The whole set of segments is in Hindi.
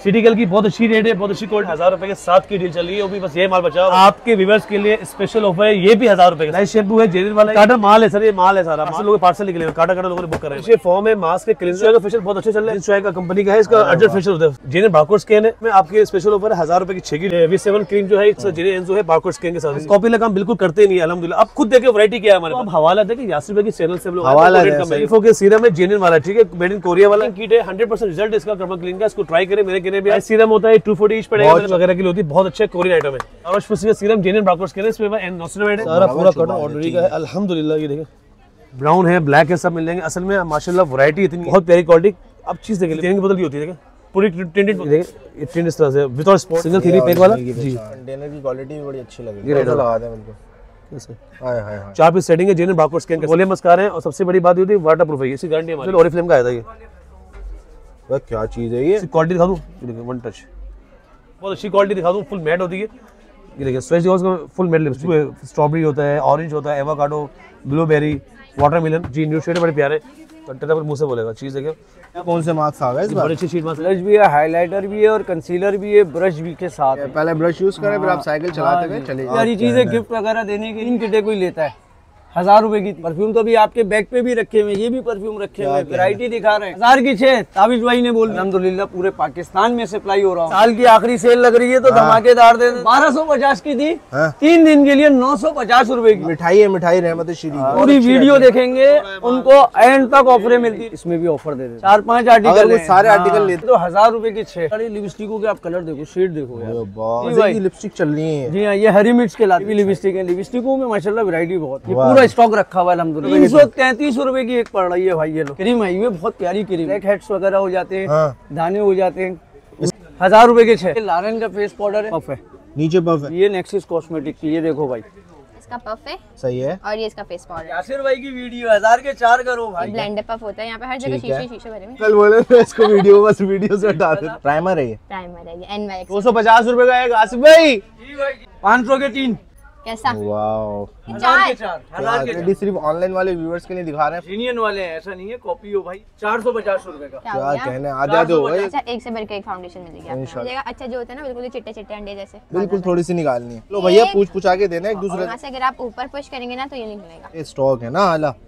सिटीकल की बहुत अच्छी रेट है, बहुत अच्छी क्वालिटी। 1000 रुपए के 7 की डील चल रही है, वो भी बस ये माल बचा आपके व्यूअर्स के लिए स्पेशल ऑफर है। ये भी 1000 रुपए का नाइस शैम्पू है, जेनिन वाला काटा माल है सर, ये माल है सारा। लोग पार्सल निकले काटा लोगों ने बुक कर रहे हैं। फॉर्म है मास्क, क्लींजर का फेशियल बहुत अच्छे चल रहे हैं। कंपनी का है, इसका अर्जेंट फेशियल होता है। जेनिन बारकोड स्कैन है में आपके स्पेशल ऑफर है 1000 रुपए की 6 की V7 क्रीम जो है जेनिन जो है बारकोड स्कैन के साथ। कॉपी लगा हम बिल्कुल करते नहीं अल्हम्दुलिल्लाह। अब खुद देखिए वैरायटी क्या है हमारे पास। हवाला देखिए यासिर भाई के चैनल से हम लोग हवाला के सीरम है जेनिन वाला, ठीक है, मेड इन कोरिया वाला किट है। 100% रिजल्ट इसका कर्मा क्लीन का, इसको ट्राई करें। मेरे कहने पे सीरम होता है 240 ईच पड़ेगा वगैरह के लिए होती है, बहुत अच्छा कोरियन आइटम है। और सीरम जेनिन बारकोड स्कैन है, इसमें नॉसिनामाइड है, सारा पूरा कॉटन ऑर्डिनरी का है अल्हम्दुलिल्लाह। ये देखिए ब्राउन है, ब्लैक है, सब मिल जाएंगे। असल में माशाल्लाह वैरायटी इतनी बहुत प्यारी क्वालिटी। अब चीज देखिए जेनिन की बोतल की होती है, देखिए पूरी टिंटेड देखिए, ये टिंट इस तरह से विदाउट स्पॉट सिंगल 3 पैक वाला जी। कंटेनर की क्वालिटी भी बड़ी अच्छी लगी, ये लगा दे बिल्कुल। Hi hi hi 4 piece setting है, जेनिन बारकोड स्कैन के वॉल्यूम मस्कारा है। और सबसे बड़ी बात ये होती है वाटरप्रूफ है, इसकी गारंटी हमारी ओरिफ्लेम का आया था। ये वह क्या चीज है, ये क्वालिटी दिखा दूं, ये देखिए वन टच बहुत अच्छी क्वालिटी दिखा दूं, फुल मैट होती है। ये देखिए स्वेच का फुल मैट लिपस्टिक, स्ट्रॉबेरी होता है, ऑरेंज होता है, एवोकाडो, ब्लूबेरी, वाटरमेलन जी। न्यू शेड बड़े प्यारे, कंटेनर पर मुंह से बोलेगा चीज देखिए। कौन से मार्क्स आ गए इस बार? बड़ी अच्छी शीट मार्क्स ब्रश भी है, हाइलाइटर भी है और कंसीलर भी है, ब्रश भी के साथ। पहले ब्रश यूज करें फिर आप साइकिल चलाते हुए चले जाओ। सारी चीजें गिफ्ट वगैरह देने के इन किटे कोई लेता है 1000 रुपए की। परफ्यूम तो भी आपके बैग पे भी रखे हुए, ये भी परफ्यूम रखे हुए, वैरायटी दिखा रहे हैं। 1000 की 6 ताबिश भाई ने बोल, अल्हम्दुलिल्लाह पूरे पाकिस्तान में सप्लाई हो रहा है। साल की आखिरी सेल लग रही है तो धमाकेदार दे। 1250 की थी 3 दिन के लिए 950 रुपए की मिठाई है, मिठाई रहमत श्री। पूरी वीडियो देखेंगे उनको एंड तक ऑफर मिलती है। इसमें भी ऑफर दे देते 4-5 आर्टिकल, सारे आर्टिकल लेते तो 1000 रुपए की 6। लिपस्टिकों के आप कलर देखो, शेड देखो यार, लिपस्टिक चल रही है। जी हाँ, ये हरी मिर्च के लाती लिपस्टिक है। लिपस्टिकों में माशाल्लाह वैरायटी बहुत, ये पूरा स्टॉक रखा हुआ है अल्हम्दुलिल्लाह। 333 रुपए की एक पड़ रही है भाई। ये लो क्रीम है, ये बहुत प्यारी क्रीम, ब्लैक हेड्स वगैरह हो जाते हैं, दाने हो जाते हैं। 1000 रुपए के 6। लारेन का फेस पाउडर है, पफ है, नीचे पफ है। ये नेक्सिस कॉस्मेटिक की, ये देखो भाई इसका पफ है, सही है। और ये इसका फेस पाउडर। यासिर भाई की वीडियो 1000 के 4 करो भाई। ब्लेंडर पफ होता है यहाँ पे, हर जगह शीशे भरे में। कल बोले थे इसको वीडियो बस वीडियो से हटा दे। प्राइमर है ये, प्राइमर है ये NYX 250 रुपए का एक। आसिफ भाई 500 के 3। कैसा? वाओ 1000 के 4। 1000 के 4 सिर्फ ऑनलाइन वाले व्यूअर्स के लिए दिखा रहे हैं। जीनियन वाले हैं, ऐसा नहीं है कॉपी हो भाई। 450 रुपए का क्या कहने आधा दो भाई। अच्छा, एक से बढ़कर एक फाउंडेशन मिलेगी आपको। मिलेगा अच्छा जो होता है ना बिल्कुल चिट्टे चिट्टे अंडे जैसे, बिल्कुल थोड़ी सी निकालनी है। लो भैया पूछ आके देना एक दूसरे से। अगर आप ऊपर पुश करेंगे ना तो ये नहीं मिलेगा, स्टॉक है ना आला।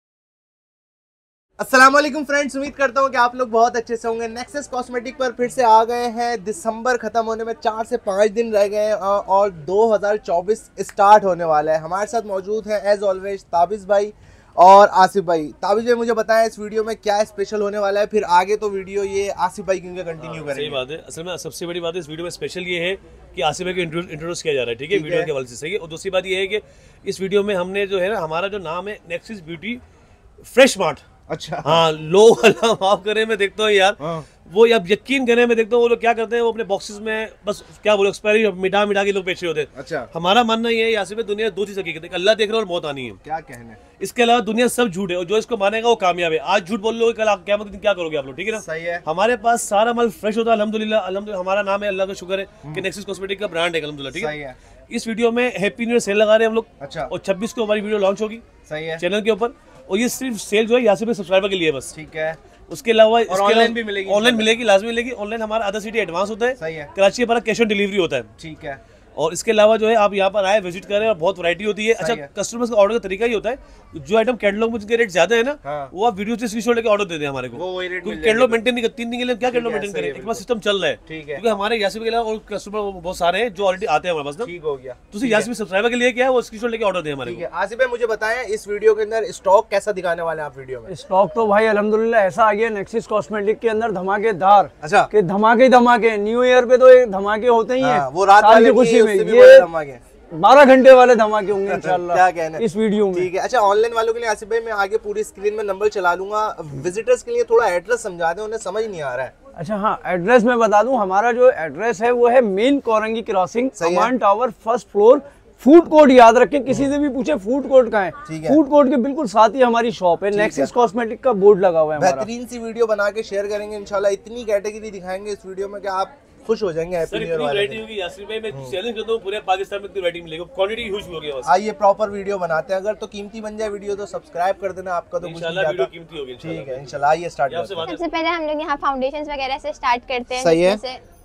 अस्सलाम वालेकुम फ्रेंड्स, उम्मीद करता हूँ कि आप लोग बहुत अच्छे से होंगे। नेक्सस कॉस्मेटिक पर फिर से आ गए हैं। दिसंबर खत्म होने में 4 से 5 दिन रह गए हैं और 2024 स्टार्ट होने वाला है। हमारे साथ मौजूद हैं एज ऑलवेज ताबिश भाई और आसिफ भाई। ताबिश भाई मुझे बताएं इस वीडियो में क्या स्पेशल होने वाला है, फिर आगे तो वीडियो ये आसिफ भाई क्योंकि कंटिन्यू करेंगे। सही बात है। असल में सबसे बड़ी बात है इस वीडियो में स्पेशल ये है कि आसिफ भाई को इंट्रोड्यूस किया जा रहा है, ठीक है, वीडियो के हवाले से। सही है। और दूसरी बात ये है कि इस वीडियो में हमने जो है ना, हमारा जो नाम है नेक्सिस ब्यूटी फ्रेश मार्ट। अच्छा हाँ, लोग अल्लाह माफ करे, मैं देखता हूँ यार वो अब यकीन करें, मैं देखता हूँ वो लोग क्या करते हैं, वो अपने बॉक्सेस में बस क्या बोलो एक्सपायरी मिटा के लोग बेच रहे होते हैं। अच्छा, हमारा मानना ये है यहाँ से दुनिया 2 चीज हकीकत है, अल्लाह देख रहा है और मौत आनी है। क्या कहना है? इसके अलावा दुनिया सब झूठ है और जो इसको मानेगा वो कामयाब है। आज झूठ बोल लो, कल आप क्या करोगे आप लोग, ठीक है ना? सही है। हमारे पास सारा माल फ्रेश होता है अल्हम्दुलिल्लाह। अल्हम्दुलिल्लाह हमारा नाम है, अल्लाह का शुक्र है कि नेक्सस कॉस्मेटिक का ब्रांड है अल्हम्दुलिल्लाह, ठीक है। इस वीडियो में हैप्पी न्यू ईयर सेल लगा रहे हैं हम लोग। अच्छा। और 26 को हमारी वीडियो लॉन्च होगी, सही है, चैनल के ऊपर। और ये सिर्फ सेल जो है यहाँ से सब्सक्राइबर के लिए बस, ठीक है। उसके अलावा ऑनलाइन भी मिलेगी, ऑनलाइन मिलेगी, लाजमी मिलेगी। ऑनलाइन हमारा आधा सिटी एडवांस होता है, सही है। कराची हमारा कैश ऑन डिलीवरी होता है, ठीक है। और इसके अलावा जो है आप यहाँ पर आए, विजिट करें और बहुत वैरायटी होती है। अच्छा, कस्टमर्स का ऑर्डर का तरीका ही होता है, जो आइटम कैटलॉग में जिनके रेट ज्यादा है ना, वो आप वीडियो से स्क्रीनशॉट लेके ऑर्डर दे दें हमारे को। कैटलॉग मेंटेन नहीं करते, 3 दिन के लिए क्या कैटलॉग मेंटेन करें, एक बार सिस्टम चल रहा है, क्योंकि हमारे यासिर के अलावा और कस्टमर बहुत सारे हैं जो ऑलरेडी आते हैं हमारे पास। ठीक हो गया। तो यासिर सब्सक्राइबर के लिए क्या है, वो स्क्रीनशॉट लेके ऑर्डर दे हमारे को। आसिफ भाई मुझे बताएं इस वीडियो के अंदर स्टॉक कैसा दिखाने वाले हैं आप वीडियो में? स्टॉक तो भाई अल्हम्दुलिल्लाह ऐसा आ गया नेक्सिस कॉस्मेटिक के अंदर धमाकेदार। अच्छा, कि धमाके न्यू ईयर पे तो धमाके होते ही हैं, वो रात वाली खुशी में ये 12 घंटे वाले धमाके होंगे इंशाल्लाह। क्या कहना है इस वीडियो में, ठीक है। अच्छा, ऑनलाइन वालों के लिए आसिफ भाई मैं आगे पूरी स्क्रीन में नंबर चला लूंगा, विजिटर्स के लिए थोड़ा एड्रेस समझा दें, उन्हें समझ नहीं आ रहा है। अच्छा हाँ, एड्रेस मैं बता दूं, हमारा जो एड्रेस है वो है main Korangi crossing, Aman tower, first floor. Food court याद रखें, किसी से भी पूछे फूड कोर्ट कहाँ है, फूड कोर्ट के बिल्कुल साथ ही हमारी शॉप है, नेक्सस कॉस्मेटिक का बोर्ड लगा हुआ है। बेहतरीन सी वीडियो बना के शेयर करेंगे इंशाल्लाह। इतनी कैटेगरी दिखाएंगे इस वीडियो में कि आप खुश हो जाएंगे। हैप्पी न्यू ईयर वाले होगी यासिर भाई, मैं चैलेंज करता हूं पूरे पाकिस्तान में इतनी वैरायटी मिलेगी, क्वांटिटी ह्यूज हो गया बस। आइए प्रॉपर वीडियो बनाते हैं। अगर तो कीमती बन जाए वीडियो तो सब्सक्राइब कर देना, आपका तो कुछ नहीं जाता। वीडियो कीमती होगी, ठीक है इंशाल्लाह। आइए स्टार्ट करते हैं। सबसे पहले हम लोग यहाँ फाउंडेशंस वगैरह से स्टार्ट करते हैं। सही है।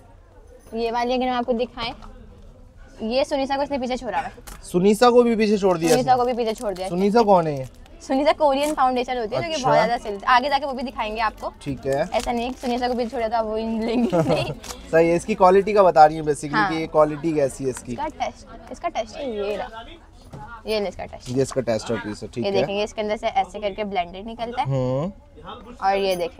ये वाली अगर हम आपको दिखाएं, ये सुनीता को इसने पीछे छोड़ा है। सुनीता को भी पीछे छोड़ दिया सुनीता इसने। को भी पीछे छोड़ दिया। सुनीता कौन है ये? सुनीता कोरियन फाउंडेशन होती है जो कि अच्छा। बहुत ज्यादा चलती है, आगे जाके वो भी दिखाएंगे आपको। ठीक है, ऐसा नहीं कि सुनीता को पीछे छोड़ा था वो लेंगे नहीं। सही है। इसकी क्वालिटी का बता रही है बेसिकली हाँ। कि ये क्वालिटी कैसी है इसकी। इसका टेस्ट है ये रहा, ये ले इसका टेस्ट। ये इसका टेस्टर पीस है। ठीक ये है। देखेंगे इसके अंदर से ऐसे करके ब्लेंडेड निकलता है। और ये देखें,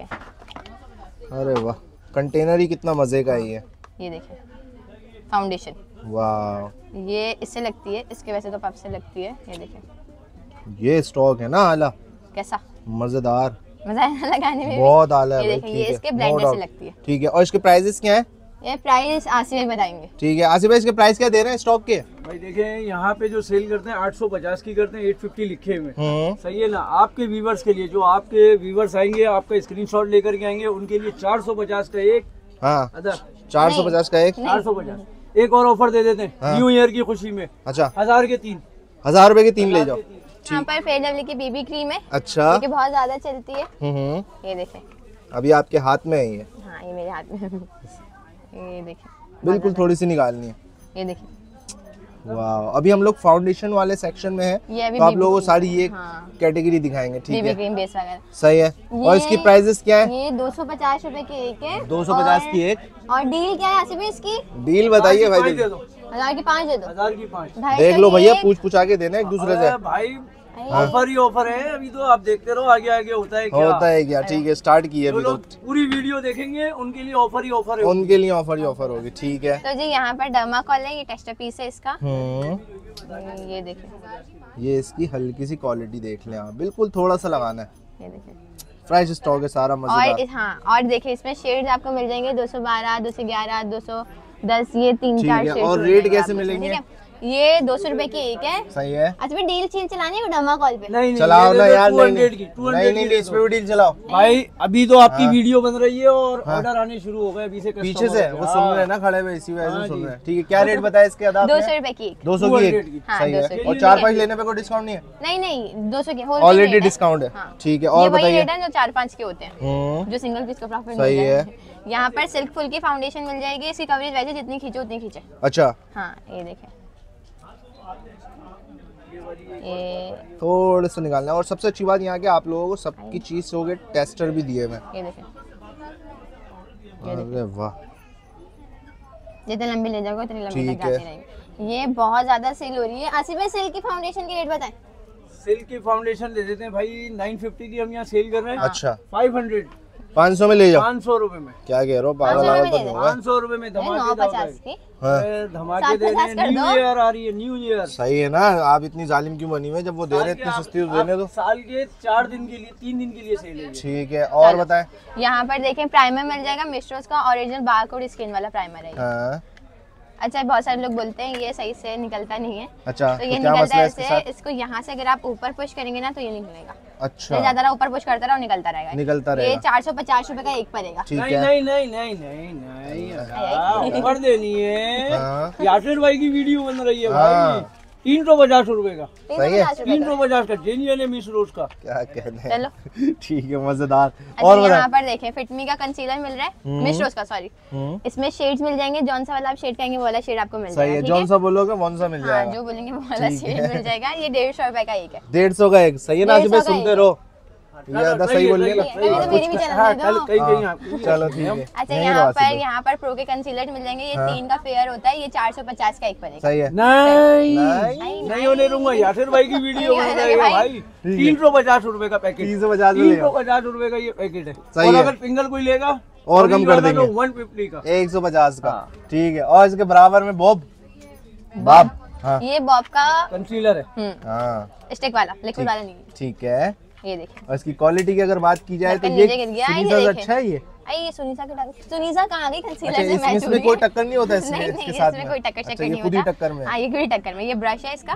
अरे वाह, कंटेनर ही कितना मजे का है ये देखें फाउंडेशन। वाह, ये इससे लगती है, इसके वैसे तो पफ से लगती है। ये देखें ये स्टॉक है ना आला, कैसा मजेदार, मजा है ना लगाने में भी? बहुत आला है ये भाई। देखें, ठीक ये है, इसके no ब्लेंडर से doubt। लगती है। ठीक है, और इसके प्राइसेस क्या है? ये प्राइस आसिफ भाई बताएंगे। ठीक है, आसिफ भाई इसके प्राइस क्या दे रहे हैं स्टॉक के? भाई देखें यहाँ पे जो सेल करते हैं 850 की करते हैं, 850 लिखे हुए हैं। सही है ना। आपके व्यूवर्स के लिए, जो आपके व्यूवर्स आएंगे आपका स्क्रीनशॉट लेकर के आएंगे, उनके लिए 450 का एक। हाँ, अदर 450 का एक। 450। एक और ऑफर दे देते हैं न्यू ईयर की खुशी में। अच्छा, 1000 के 3। 1000 रुपए के 3 ले जाओ। यहाँ पर फेयर लवली की बीबी क्रीम है अच्छा। जो कि बहुत ज्यादा चलती है। ये देखें, अभी आपके हाथ में है ये। हाँ ये मेरे हाथ में ये देखें, बिल्कुल थोड़ी सी निकालनी है। ये देखें। वाह, अभी हम लोग फाउंडेशन वाले सेक्शन में ये हैं, अभी तो आप BB लोगों को cream सारी ये हाँ। कैटेगरी दिखाएंगे। ठीक बीबी है, क्रीम बेस वगैरह। सही है। और इसकी प्राइसेस क्या है? ये 250 रुपए की एक है। 250 की एक। और डील क्या है आसिफ भाई इसकी? डील बताइए भाई। दे दो। 1000 की 5 दे दो। 1000 की 5। 250 देख लो की भैया, एक। पूछ पूछ आके देना एक दूसरे से। भाई ऑफर ही ऑफर है, अभी तो आप देखते रहो आगे आगे होता है क्या। होता है क्या? ठीक है, स्टार्ट किए जो अभी तो। लोग पूरी वीडियो देखेंगे उनके लिए ऑफर ही ऑफर है। उनके लिए ऑफर ही ऑफर होगी। ठीक है। तो जी यहाँ पर डर्माकोल है, ये टेस्टर पीस है इसका। ये देखें, ये इसकी हल्की सी क्वालिटी देख लें आप, बिल्कुल थोड़ा सा लगाना है। ये देखें। फ्रेश स्टॉक है सारा, मजेदार। और हाँ, और देखिए इसमें शेड्स आपको मिल जाएंगे 212, 211, 210, ये 3-4 ठीक है, शेड्स और मिल रेट जाएंगे कैसे आपको, मिलेंगे? ठीक है? ये 200 रुपए की एक है। सही है। अच्छा मैं डील चीज चलानी है डर्माकोल पे। नहीं चलाओ ना यार। 200 की 200 नहीं, इस पे भी डील चलाओ भाई। अभी तो आपकी वीडियो बन रही है और ऑर्डर आने शुरू हो गए अभी से। पीछे से वो सुन रहे हैं ना खड़े हुए, इसी वजह से सुन रहे हैं। ठीक है, क्या रेट बताया इसके? 200 रुपए की एक। 200 की एक। हाँ, सही 200 है। की। और 4-5 लेने पे कोई डिस्काउंट नहीं है? नहीं 200 की ऑलरेडी डिस्काउंट है। ठीक है, और बताइए। रेट है जो 4-5 के होते हैं, जो सिंगल पीस का प्रॉफिट सही है। यहाँ पर सिल्क फुल की फाउंडेशन मिल जाएगी। इसकी कवरेज वैसे जितनी खींचो उतनी खींचे। अच्छा, हाँ ये देखें, ये थोड़े से निकालना है। और सबसे अच्छी बात यहाँ के आप लोगों को सबकी चीज हो गए टेस्टर भी दिए हुए। ये देखें, अरे वाह, जितने लंबी ले जाओगे उतनी लंबी ठीक तक जाती है। रहेंगी। ये बहुत ज्यादा सेल हो रही है। आसिफ भाई सिल्क की फाउंडेशन के रेट बताएं। सिल्क की फाउंडेशन दे देते हैं भाई 950 की हम यहाँ सेल कर रहे हैं। अच्छा, 500 500 में ले जाओ। 500 रुपए में। क्या कह रहे हो, पागल 500 वागल में तो दे नहीं दे। होगा? 500 रुपए में धमाके 950 की। हाँ। धमाके दे रहे 750 कर हैं। न्यू दो। ईयर आ रही है, न्यू ईयर। सही है ना, आप इतनी जालिम क्यों बनी हुई है? जब वो दे रहे हैं इतनी सस्ती तो देने दो। साल के 4 दिन के लिए, 3 दिन के लिए सेल है। ठीक है, और बताएं। यहाँ पर देखें प्राइमर मिल जाएगा मिस्ट्रोस का, ओरिजिनल बारकोड स्किन वाला प्राइमर है ये। हाँ, अच्छा बहुत सारे लोग बोलते हैं ये सही से निकलता नहीं है। अच्छा, तो ये तो क्या निकलता मसला है है इसके ऐसे, साथ? इसको यहाँ से अगर आप ऊपर पुश करेंगे ना तो ये निकलेगा। अच्छा, ज्यादा रहा ऊपर पुश करता रहा निकलता रहेगा। निकलता ये रहेगा। 450 रुपए का एक पड़ेगा। ठीक नहीं है। नहीं नहीं नहीं नहीं नहीं ऑफर देनी है। हाँ। यासिर भाई की वीडियो बन रही है हाँ। भाई। 350 रुपए का। सही है। 350 रुपए का। 350 का जेन्युइन है मिस रोज का। क्या कहने हैं। चलो। ठीक है, मजेदार। अच्छा और यहाँ बताएं। पर देखें फिटमी का कंसीलर मिल रहा है, मिस्ट्रोस का सॉरी। इसमें शेड्स मिल जाएंगे, जौन सा वाला आप शेड कहेंगे वो वाला शेड आपको मिल सही जाएगा। है, ठीक जौन सा बोलोगे वौन सा मिल हाँ जाएगा। जो बोलेंगे वो वाला ठीक शेड है। मिल जाएगा। ये 150 रुपए का एक है। 150 का एक। सही है ना, 150 का सुनते एक। रहो। ज्यादा सही बोलिए ना। अभी तो मेरी भी चल हाँ, रही है कल तो। कहीं कहीं हाँ, आप- चलो ठीक है। अच्छा यहीं यहाँ रहो पर आसिफ। प्रो के कंसीलर मिल जाएंगे। ये हाँ। 3 का पेयर होता है। ये 450 का एक पड़ेगा। सही है। नहीं नहीं। नहीं होने दूंगा। यासिर भाई की वीडियो नहीं बन होने रही है भाई। भाई। 350 रुपए का पैकेट। 350 में ले आओ। 350 रुपए का ये पैकेट है। सही और है। अगर सिंगल कोई लेगा और कम कर देंगे। 150 का। 150 का। हाँ। ठीक है, और इसके बराबर में बॉब। बाब। हाँ, ये बॉब का कंसीलर है। हाँ, स्टिक वाला, लिक्विड वाला नहीं है। ठीक है। ये देखिए, और इसकी क्वालिटी की अगर बात की जाए तो ढक्कन ये नीचे गिर गया, ये सुनीता से देखें। अच्छा है ये। आई ये सुनीता कहाँ गई कंसीलर अच्छा, से इसमें मैच हो इसमें रही कोई है। टक्कर नहीं होता इसमें, नहीं इसके नहीं साथ इसमें में? कोई टक्कर अच्छा, शक्कर ये नहीं खुद ही होता। टक्कर में है। हाँ ये खुद ही टक्कर में। ये ब्रश है इसका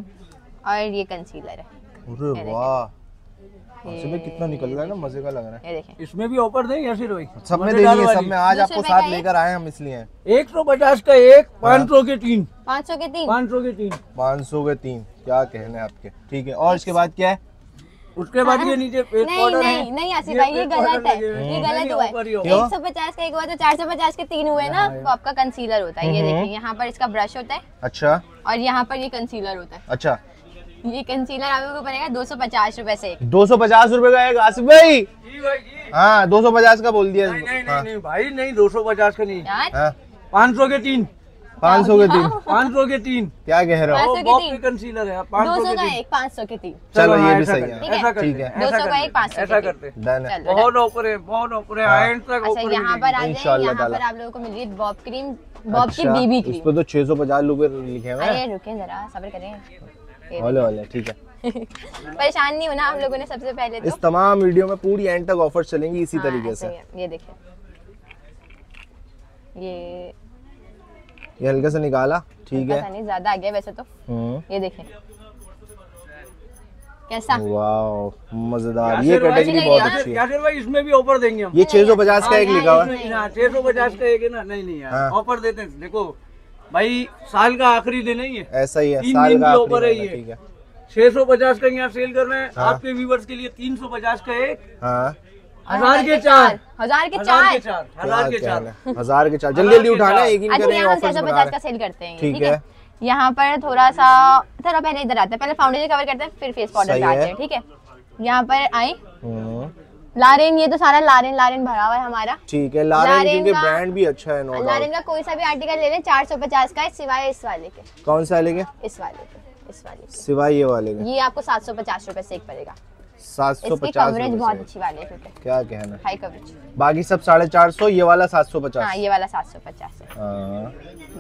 और ये कंसीलर है। अरे वाह, इसमें कितना निकल रहा है ना, मजे का लग रहा है। ये देखें, इसमें भी ऑफर दें यासिर भाई। सब में मजेदार देनी है, सब वाली। में। आज 200 आपको रुपए साथ का लेकर आए हम इसलिए। 150 का एक, 500 के 3। 500 के 3। 500 के 3। 500 के 3। क्या कहने हैं आपके। ठीक है, और इसके बाद क्या है? उसके बाद ये नीचे पेस्ट नहीं पाउडर नहीं है। नहीं आसिफ भाई, ये पेस्ट गलत पाउडर है, लगे हुए ये हैं। गलत नहीं, हुआ ऊपर ही है। होगा। 150 का एक हुआ तो 450 के 3 हुए ना, वो आपका कंसीलर होता है। ये देखिए यहाँ पर इसका ब्रश होता है अच्छा और यहाँ पर ये कंसीलर होता है। अच्छा, ये कंसीलर आप लोगों को पड़ेगा 250 रुपए से एक। 250 रुपए का एक आसिफ भाई। जी भाई जी। हाँ 250 का बोल दिया। नहीं नहीं हाँ, नहीं भाई नहीं, 250 का नहीं, यार हाँ, 500 के 3, 500 के 3। 500 के 3। क्या कह रहे हो? 500 के बॉब 3। के कंसीलर है, 500 200 के का 3। एक, 500 के 3। चलो ये भी ऐसा सही करते, है। ऐसा करते, ठीक है। ऐसा 200 का करते, एक, 500 ऐसा के करते। डन है। चलो बहुत ऑफर है, बहुत ऑफर है, हाँ। एंड तक अच्छा ऑफर यहाँ पर आ जाए, इंशाल्लाह यहाँ पर ताला। आप लोगों को मिल रही है बॉब क्रीम, बॉब की अच्छा, बीबी इस क्रीम। पे तो 650 रुपए लिखे हुए हैं। अरे रुके जरा, सब्र करें। ये ओले ओले, ठीक है। परेशान नहीं होना हम लोगों ने सबसे पहले तो। इस तमाम वीडियो में पूरी एंड तक ऑफर चलेंगी इसी हाँ, तरीके ऐसा से। ही है। ये देखिए, ये हल्के से निकाला, ठीक पता है। नहीं ज्यादा आ गया वैसे तो। ये देखिए कैसा। वाह मजेदार, ये यासिर भाई, कैटेगरी बहुत यासिर- अच्छी है। यासिर भाई इसमें भी ऑफर देंगे हम। ये 650 का एक लिखा हुआ है। नहीं। 650 का एक है ना, नहीं नहीं यार, हाँ। ऑफर देते हैं। देखो भाई, साल का आखिरी दिन है ये, ऐसा ही है, 3 साल दिन का की आखिरी ऑफर है महीना, ये। ठीक है। 650 का यहाँ सेल कर रहे हैं, हाँ। आपके व्यूवर्स के लिए 350 का एक, हाँ 1000 के 4, 1000 के 1000 के 4। 4, 1000 के क्या 4। कहना है? 1000 के 4, जल्दी जल्दी उठाना है, एक ही अच्छा करें यहाँ ऑफर 650 का सेल करते हैं ये, ठीक है। यहाँ पर थोड़ा सा, थोड़ा पहले इधर आते हैं, पहले फाउंडेशन कवर करते हैं फिर फेस पाउडर सही पे आते है। हैं, ठीक है। यहाँ पर आए लारेन, ये तो सारा लारेन लारेन भरा हुआ है हमारा। ठीक है। लारेन लारेन क्योंकि का- ब्रांड भी अच्छा है, नो लारेन डाउट। का कोई सा भी आर्टिकल ले लें 450 का है, सिवाय इस वाले के, कौन सा लेंगे? इस वाले के, इस वाले के। सिवाय ये वाले के ये आपको 750 रुपए से एक पड़ेगा। इसकी 750 कवरेज बहुत रुपए से। अच्छी वाली है क्योंकि क्या कहना है? High coverage. बाकी सब 450, ये वाला 750। हाँ ये वाला 750 है। हाँ,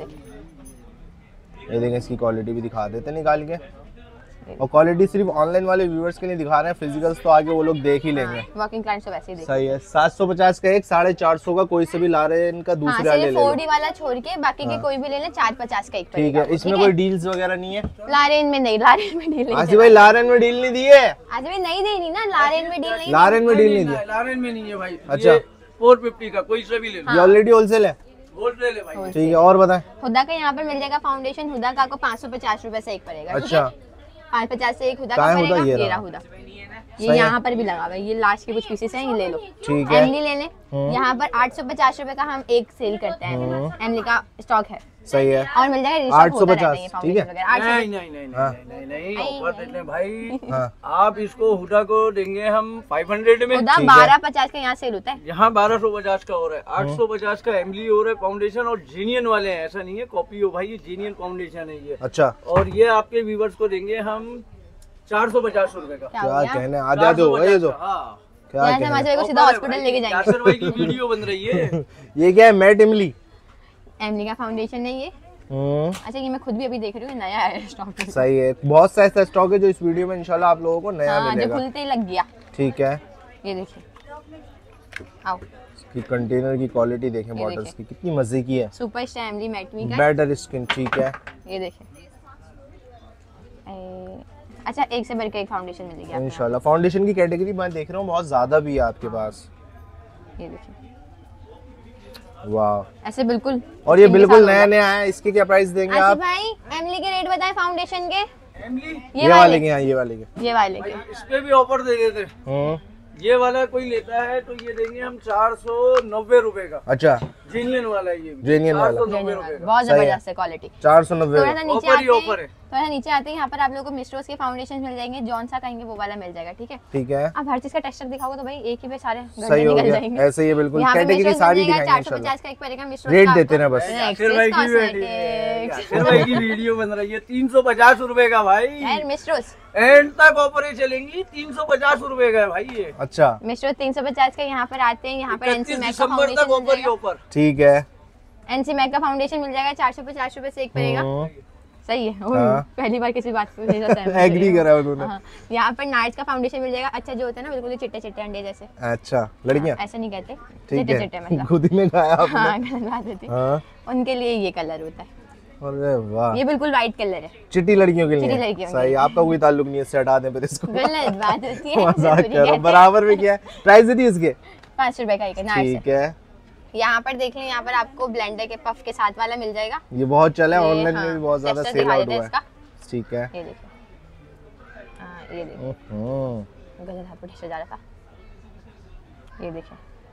देखिए ये देखें, इसकी क्वालिटी भी दिखा देते हैं निकाल के। और क्वालिटी सिर्फ ऑनलाइन वाले व्यूअर्स के लिए दिखा रहे हैं, फिजिकल्स तो आगे वो लोग देख ही लेंगे। वर्किंग क्लाइंट्स तो वैसे ही देखिए। सही है। 750 का एक, 450 का कोई से भी ला रहे हैं, इनका हाँ दूसरे वाले सिर्फ ले लो। 4D वाला छोड़ के बाकी के कोई भी ले लें 450 का एक ठीक पड़ेगा। है। इसमें कोई डील्स वगैरह नहीं है? लारेन में नहीं, लारेन में डील नहीं आसिफ भाई लारेन में डील नहीं दी है? आज भी नहीं देनी ना, लारेन में डील नहीं लारेन में डील नहीं दी। लारेन में नहीं है भाई। अच्छा। ये 450 का कोई से भी ले लो, ये ऑलरेडी होलसेल है। होलसेल है भाई। ठीक है, और बताएं। हुदा का यहाँ पर मिल जाएगा फाउंडेशन, हुदा का आपको 550 रुपए से एक पड़ेगा। ठीक है? अच्छा, 550 से एक हुदा कहाँ का है हुदा? पड़ेगा। ये ये रहा। रहा हुदा, सही ये है। यहाँ पर भी लगा हुआ है, ये लास्ट के कुछ पीसेस हैं, ये ले लो। ठीक है। एमली ले लें, यहाँ पर 850 रुपए का हम एक सेल करते हैं, एमली का स्टॉक है सही है। और मिल जाएगा 850, ठीक है। 850 नहीं नहीं नहीं हाँ। नहीं नहीं, ऑफर देते हैं भाई। हाँ, आप इसको हुडा को देंगे हम 500 में। हुदा ठीक है। 1250 का यहाँ सेल होता है। यहाँ 1250 का हो रहा है, 850 का एमली हो रहा है फाउंडेशन, और जीनियन वाले हैं, ऐसा नहीं है कॉपी हो भाई, ये जीनियन फाउंडेशन है ये। अच्छा, और ये आपके व्यूवर्स को देंगे हम 450 रुपए का। क्या हो क्या गया? कहना है? आधे आधे हो गए ये तो। हाँ। क्या यहाँ से कहना है? हमारे को सीधा हॉस्पिटल लेके जाएंगे। यासिर भाई की वीडियो बन रही है। ये क्या है? मैट इमली। एमली का फाउंडेशन है ये। अच्छा ये मैं खुद भी अभी देख रही हूँ, नया है स्टॉक। सही है। बहुत सा ऐसा स्टॉक है जो इस वीडियो में इंशाल्लाह आप लोगों को नया हाँ जो मिलेगा। खुलते ही लग गया। ठीक है। ये देखिए, आओ इसकी कंटेनर की क्वालिटी देखें, ये बॉटल्स देखें। की कितनी मजे की है। सुपर स्टार एमली मैटमी का है। बेटर स्किन, ठीक है। ये देखिए, अच्छा एक से बढ़ के एक फाउंडेशन मिलेगी आपको। इंशाल्लाह। फाउंडेशन की कैटेगरी मैं देख रहा हूँ बहुत ज्यादा भी है आपके पास। ये देखिए, वाह। ऐसे बिल्कुल। और ये इनके बिल्कुल साथ नया होगा। नया है, इसके क्या प्राइस देंगे आसिफ आप? भाई एमली के रेट बताएं फाउंडेशन के। एमली ये वाले के? हाँ, ये वाले के। ये वाले के इस पे भी ऑफर दे देते हैं। ये वाला कोई लेता है तो ये देंगे हम 490 रुपए का। अच्छा, जीनियन वाला है ये, जेनियन वाला। 490 रुपए का। बहुत सही है। जबरदस्त है क्वालिटी। 490। थोड़ा सा नीचे ऑफर आते ही हैं, ऑफर है। थोड़ा सा नीचे आते हैं, यहाँ पर आप लोगों को मिस्ट्रोस के फाउंडेशन मिल जाएंगे, जौन सा कहेंगे वो वाला मिल जाएगा। ठीक है, ठीक है, अब हर चीज का टेक्सचर दिखाओगे तो भाई एक ही पे सारे घर सही हो निकल गया। जाएंगे। ऐसे ही बिल्कुल यहाँ पे कैटेगरी मिस्ट्रोस सारी मिल जाएगा, दिखाएंगे इंशाल्लाह। 450 का एक पड़ेगा मिस्ट्रोस रेट का देते आपको। ना बस। यासिर भाई की यासिर भाई की वीडियो बन रही है, 350 रुपए का भाई। यार मिस्ट्रोस एंड तक ऑफर चलेंगी, 350 रुपए का है भाई ये। अच्छा, मिस्ट्रोस 350 का यहाँ पर आते हैं, यहाँ पर 31 एनसी मैक का दिसंबर तक फाउंडेशन मिल ऑफर ही जाएगा। ऑफर। ठीक है। एनसी मैक का फाउंडेशन मिल जाएगा 450 रुपए से एक पड़ेगा। सही है। हाँ। पहली बार किसी बात पे एग्री करा उन्होंने। हाँ, यहाँ पर नाइट्स का फाउंडेशन मिल जाएगा, अच्छा जो होता है ना बिल्कुल चिट्टे चिट्टे अंडे जैसे। अच्छा, लड़कियां? ऐसा नहीं कहते, ठीक चिट्टे चिट्टे है, मतलब। खुद ही में खाया आपने। हाँ गलत बात होती है। हाँ, उनके लिए ये कलर होता है, अरे वाह। ये बिल्कुल व्हाइट कलर है। चिट्टी लड़कियों के चिट्टी लिए लड़कियों के सही। लिए। आपका कोई ताल्लुक नहीं है, इससे हटा दें फिर इसको। गलत बात होती है। मजाक जरूरी कर रहा हूँ। कहते हैं। बराबर में क्या है? प्राइस दे दी इसके? 5 रुपए का एक है नाइट्स ठीक है। यहाँ पर देख लें, यहाँ पर आपको ब्लेंडर के पफ के साथ वाला मिल जाएगा। ये बहुत चला है, ये, ऑनलाइन हाँ, में भी बहुत ज्यादा टेक्सचर सेल दिखा आउट देते हैं हुआ है। इसका। ठीक है। ये देखो, हाँ ये देखो, गला झापड़ से जा रहा था। ये देखिए।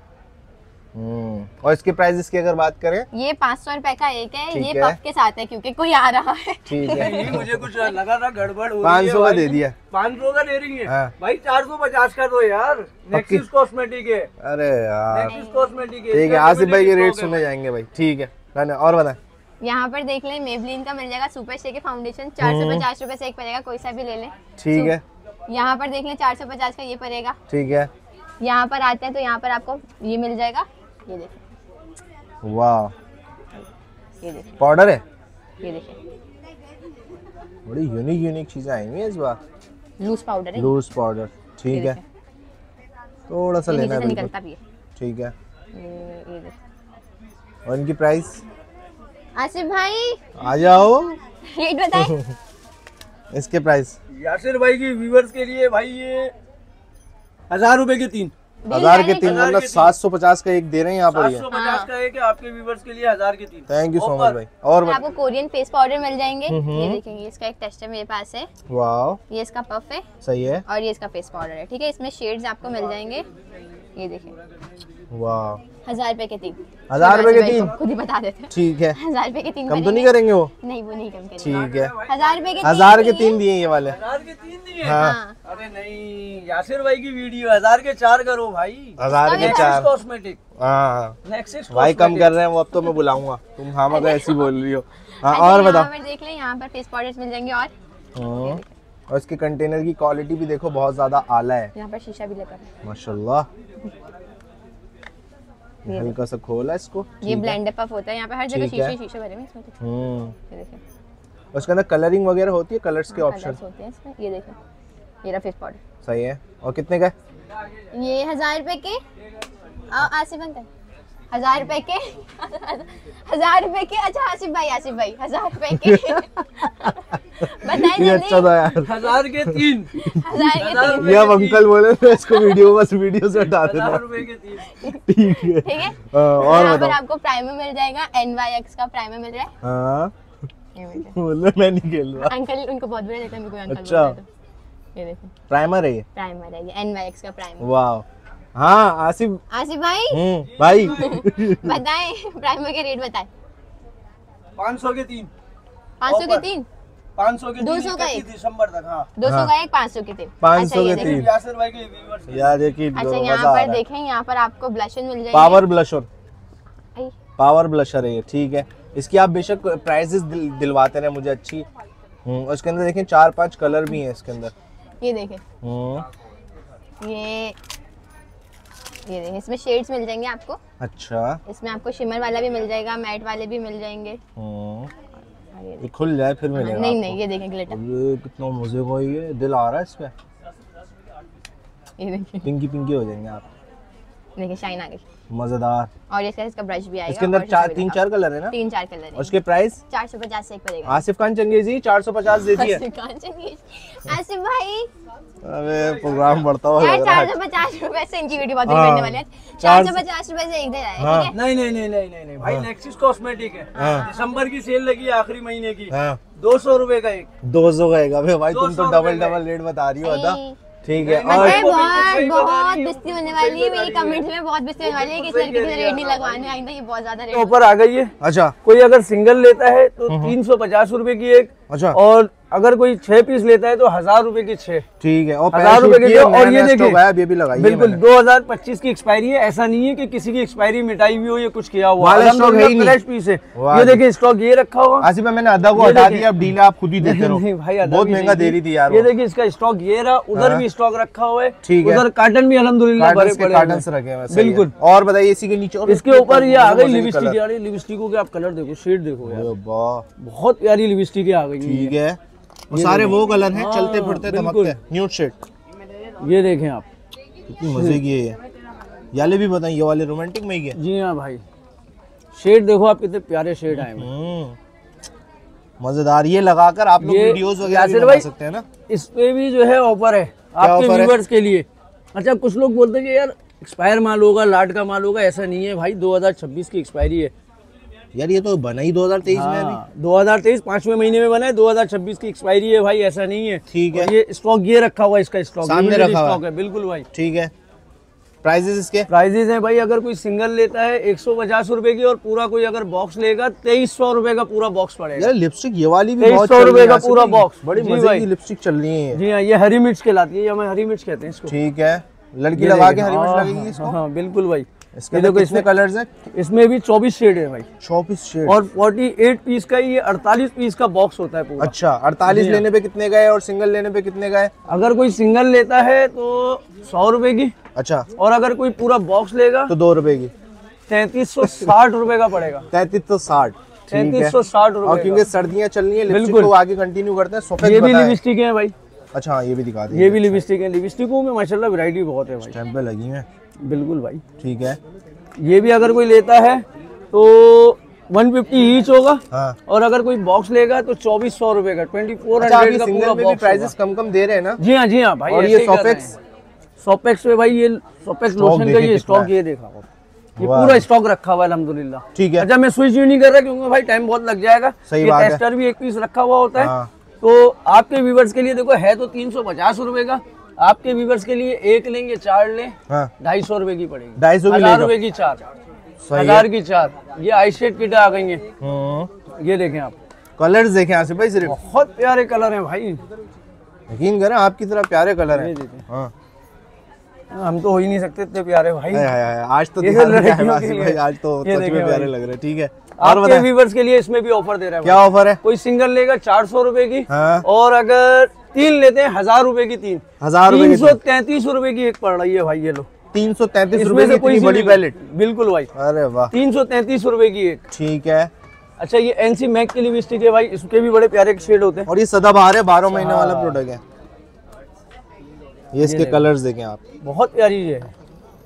और इसके प्राइसेस की अगर बात करें, ये 500 रुपए का एक है, ठीक ये है। पफ के साथ है क्योंकि कोई आ रहा है। ठीक है। नहीं, मुझे कुछ लगा था गड़बड़ हो रही है 500 का भाई। दे दिया। 500 का दे रही है हाँ। भाई, 450 का दो यार। नेक्सिस कॉस्मेटिक है, अरे यार नेक्सिस कॉस्मेटिक है। ठीक है, इसका आसिफ भाई के limited रेट stock है सुने जाएंगे भाई। ठीक है धन्यवाद। और बता। यहाँ पर देख लें, मेबलिन का मिल जाएगा सुपर स्टे के फाउंडेशन, 450 रुपए से एक पड़ेगा, कोई सा भी ले लें। ठीक है। यहाँ पर देख लें 450 का ये पड़ेगा। ठीक है। यहाँ पर आते हैं तो यहाँ पर आपको ये मिल जाएगा, ये देखिए, वाह ये देखिए, पाउडर है, ये देखिए, बड़ी यूनिक चीजें आई हुई हैं इस बार। लूज पाउडर है, लूज पाउडर। ठीक ये है, थोड़ा सा ये लेना नीचे है से बिल्कुल। निकलता भी है। ठीक है। ये देखिए। और इनकी प्राइस आसिफ भाई आ जाओ। रेट बताएं। इसके प्राइस यासिर भाई की व्यूवर्स के लिए भाई ये 1000 रुपए के 3, 1000 के 3, 1000 मतलब के 750 का एक दे रहे हैं यहाँ पर ये। 750 का है कि आपके व्यूवर्स के लिए 1000 के 3। Thank you so Offer। Much भाई। और आपको कोरियन फेस पाउडर मिल जाएंगे, ये देखेंगे, इसका एक टेस्ट है मेरे पास है, वाह ये इसका पफ है सही है। और ये इसका फेस पाउडर है। ठीक है, इसमें शेड्स आपको मिल जाएंगे, ये देखिए, वाह 1000 रुपए के 3। 1000 रुपए के 3 खुद ही बता देते हैं। ठीक है। 1000 रुपए के 3 कम तो नहीं करेंगे वो? नहीं, वो नहीं कम करेंगे। ठीक है। 1000 रुपए के 1000 के 3 दिए ये वाले। 1000 के 3 दिए। हाँ हाँ, अरे नहीं, यासिर भाई की वीडियो 1000 के 4 करो भाई। 1000 के नेक्सिस 4। कॉस्मेटिक, हाँ नेक्सिस भाई कम कॉस्मेटिक। कर रहे हैं वो, अब तो मैं बुलाऊंगा। तुम हाँ मगर ऐसी बोल रही हो। हाँ अच्छा, और यहाँ बताओ। पर देख लें, यहाँ पर फेस पाउडर्स मिल जाएंगे और हाँ, और इसके कंटेनर की क्वालिटी भी देखो बहुत ज्यादा आला है यहाँ पर शीशा भी लगा है। माशाल्लाह। हल्का सा खोला इसको। ये ब्लेंडर पफ होता है, यहाँ पे हर जगह ठीक है। शीशे शीशे भरे हुए हैं इसमें तो। ये देखिए, उसके अंदर कलरिंग वगैरह होती है, कलर्स के ऑप्शन। कलर्स होते हैं इसमें, ये देखिए, ये रहा फेस पाउडर, सही है। और कितने का है? ये 1000 रुपए के आसिफ अंकल, 1000 रुपए के 1000 रुपए के। अच्छा आसिफ भाई 1000 रुपए के बताएं ये अच्छा था यार। 1000 के 3, 1000 के 3। ये अब अंकल बोले तो इसको वीडियो से हटा 1000 देना। रुपए के 3। ठीक है। ठीक है, और यहाँ पर बताओ। आपको प्राइमर मिल जाएगा, NYX का प्राइमर मिल रहा है। हाँ ये देखिए। बोले मैं नहीं खेल रहा। अंकल उनको बहुत बुरा लगता है, मेरे को अंकल अच्छा। बोलते हैं तो। ये देखो, प्राइमर है ये। प्राइमर है ये, NYX का प्राइमर। वाह। हाँ आसिफ आसिफ भाई भाई बताएं, प्राइमर के रेट बताएं। 500 के 3, 500 के 3, 500 के 3, 200 का 31 दिसंबर तक। हाँ 200 का एक, 500 के 3। 500 ये के देखिए। 3। यासिर भाई के व्यूवर्स। यार ये की अच्छा, यहाँ पर देखें, यहाँ पर आपको ब्लशर मिल जाएंगे। Power blusher. आई, पावर ब्लशर है ये। ठीक है, इसकी आप बेशक प्राइसेस दिलवाते रहे मुझे अच्छी। और इसके अंदर देखें 4-5 कलर भी हैं इसके अंदर। ये देखें, ये देखें, इसमें शेड्स मिल जाएंगे आपको। अच्छा इसमें आपको शिमर वाला भी मिल जाएगा, मैट वाले भी मिल जाएंगे। ये खुल जाए फिर मिलेगा नहीं आपको। नहीं, ये देखें ग्लिटर, अरे कितना मजे का ये दिल आ रहा है इस पे। ये देखिए, पिंकी हो जाएंगे आप। देखिए शाइन आ गई। मजेदार। और इसका ब्रश भी आएगा। इसके अंदर और शीशा भी लगा। 3-4 कलर है ना? 3-4 कलर है। और उसके प्राइस 450 से एक पड़ेगा। आसिफ खान चंगेजी 450 देती है। आसिफ भाई अबे प्रोग्राम बढ़ता हुआ यार, लग रहा है। 450 रुपए से इनकी वीडियो बहुत हाँ। करने वाले हैं। 450 रुपए से एक दे रहा है, हाँ। ठीक है? नहीं भाई, नेक्सिस कॉस्मेटिक है। हाँ। दिसंबर की सेल लगी है आखिरी महीने की। हाँ 200 रुपए का एक। 200 का है भाई, तुम तो 200 डबल रुपए रेट बता रही हो अदा। नहीं। ठीक है। नहीं, और अरे वो बिल्कुल सही बता बहुत रही हो। बेइज्जती होने वाली है मेरी कमेंट्स में, बहुत बेइज्जती होने वाली है कि इस लड़की से रेट नहीं लगवाने आएंगे, ये बहुत ज्यादा रेट। ऊपर आ गई है। अच्छा कोई अगर सिंगल लेता है तो 350 रुपए की एक, अच्छा और अगर कोई 6 पीस लेता है तो 1000 रुपए की 6। ठीक है। और 1000 रुपए के दो। और ये देखिए, ये भी लगाई है बिल्कुल मैंने। 2025 की एक्सपायरी है। ऐसा नहीं है कि किसी की एक्सपायरी मिटाई हुई हो या कुछ किया हुआ। वाला स्टॉक है ही नहीं। फ्रेश पीस है। वाह। ये देखिए स्टॉक ये रखा हुआ। आसिफ मैंने अदा को ये हटा देखिए। दिया, अब डील आप खुद ही देते रहो। नहीं भाई, अदा बहुत भी महंगा नहीं दे रही थी यार ये वो। देखिए इसका स्टॉक ये रहा, उधर हाँ। भी स्टॉक रखा हुआ है। ठीक है। उधर कार्टन भी अल्हम्दुलिल्लाह भरे कार्टन्स के पड़े कार्टन्स हैं। रखे हैं वैसे ही है। बिल्कुल। और बताइए इसी के नीचे और इसके ऊपर ये आ गई मजे के लिपस्टिक कलर। आ रही। लिपस्टिकों के आप कलर देखो, शेड देखो यार, अरे वाह, बहुत प्यारी लिपस्टिक आ गई। ठीक है। वो सारे वो कलर हैं, हाँ, चलते फिरते बिल्कुल। धमकते। न्यूड शेड ये देखें आप, कितनी मजे की है ये। याले भी बताइए, ये वाले रोमांटिक में ही है। जी हाँ भाई, शेड देखो आप, कितने प्यारे शेड आए हैं। मजेदार। ये लगाकर आप लोग ये वीडियोस वगैरह भी यासिर बना भाई, सकते हैं ना। इस पे भी जो है ऑफर है आपके ऑफर है? व्यूवर्स के लिए। अच्छा, कुछ लोग बोलते हैं कि यार एक्सपायर माल होगा, लाट का माल होगा। ऐसा नहीं है भाई, 2026 की एक्सपायरी है। यार ये तो बना ही 2023 में अभी। 2023 5वें महीने में बना है, 2026 की एक्सपायरी है भाई, ऐसा नहीं है। ठीक है। और ये स्टॉक ये रखा हुआ है, इसका स्टॉक सामने रखा हुआ स्टॉक है, बिल्कुल भाई। ठीक है। प्राइजेस इसके? प्राइजेस है भाई, अगर कोई सिंगल लेता है 150 रुपए की, और पूरा कोई अगर बॉक्स लेगा 2300 रुपए का पूरा बॉक्स पड़ेगा। यार लिपस्टिक ये वाली भी बहुत 2300 चल रही रुपए है का आसिफ पूरा भाई। बॉक्स। बड़ी जी मजे भाई। की लिपस्टिक चल रही है। जी हाँ, ये हरी मिर्च कहलाती है, ये हमें हरी मिर्च कहते हैं इसको। ठीक है, लड़की ये लगा के देखिए, हरी मिर्च हाँ, लगेगी इसको। हाँ बिल्कुल भाई। इसके देखो इसमें कलर्स हैं, इसमें भी 24 शेड है भाई, 24 शेड। और 48 पीस का ये 48 पीस का बॉक्स होता है पूरा। अच्छा, 48 लेने पे कितने का है और सिंगल लेने पे कितने का है? अगर कोई सिंगल लेता है तो 100 रुपए की, अच्छा, और अगर कोई पूरा बॉक्स लेगा तो 2 रुपए की 3360 रुपए का पड़ेगा। 3360। ठीक है। 3360 और रुपए क्योंकि सर्दियां चल रही है, लिपस्टिक बिल्कुल। को आगे कंटिन्यू करते हैं। का। सफेद ये भी बताएं। लिपस्टिक है भाई, अच्छा हाँ, ये भी दिखा दीजिए। ये भी लिपस्टिक है। लिपस्टिकों में माशाल्लाह वैरायटी बहुत है भाई, स्टैंपें लगी हैं। बिल्कुल भाई। ठीक है। ये भी अगर कोई लेता है तो 150 ईच होगा, हाँ। और अगर कोई बॉक्स लेगा तो 2400 रुपए का, 2400 अच्छा, अभी का सिंगल पूरा में भी बॉक्स प्राइसेस कम कम दे रहे हैं ना? जी हाँ, जी हाँ भाई। और ऐसे ये ही कर रहे सॉपेक्स? हैं। सॉपेक्स पे भाई, ये सॉपेक्स लोशन का देखिए ये कितना स्टॉक है। ये देखा हो, ये वाह। पूरा स्टॉक रखा हुआ है अल्हम्दुलिल्लाह। ठीक है। अच्छा, मैं स्विच यूज नहीं कर रहा क्योंकि भाई टाइम बहुत लग जाएगा। सही ये बात है। टेस्टर भी एक पीस रखा हुआ होता है। हाँ। तो आपके व्यूवर्स के लिए देखो, है तो 350 रुपए का, आपके व्यूवर्स के लिए एक लेंगे 4 लें, हाँ। 250 रुपए की पड़ेगी। 250 की 1000 लेगा। रुपए की 4, सही है। 1000 की 4। ये आई शेड किट आ गई है, ये देखें आप, कलर्स देखें आसिफ भाई, सिर्फ बहुत प्यारे कलर हैं भाई। यकीन करें आपकी तरह प्यारे कलर ये हैं। देखें, हाँ। हम तो हो ही नहीं सकते इतने प्यारे भाई। हाय हाय हाय, आज तो ये ध्यान में लड़कियों आया के आसिफ लिए। भाई, आज तो ये सच में देखें प्यारे भाई। लग रहे हैं। ठीक है। और आपके बताएं व्यूवर्स के लिए इसमें भी ऑफर दे रहा है क्या भाई। ऑफर है? कोई सिंगल लेगा 400 रुपए की, हाँ। और अगर 3 लेते हैं 1000 रुपए की 3, 1000 रुपए की 333 रुपए की एक पड़ रही है भाई। ये लो, 333 इसमें रुपए से की कोई इतनी बड़ी सी पैलेट। बिल्कुल भाई, अरे वाह, 333 रुपए की एक। ठीक है। अच्छा, ये एनसी मैक की लिपस्टिक है भाई, इसके भी बड़े प्यारे शेड होते हैं। और ये सदाबहार है, 12 महीने वाला प्रोडक्ट है। ये इसके कलर्स देखें आप, बहुत प्यारी ये है।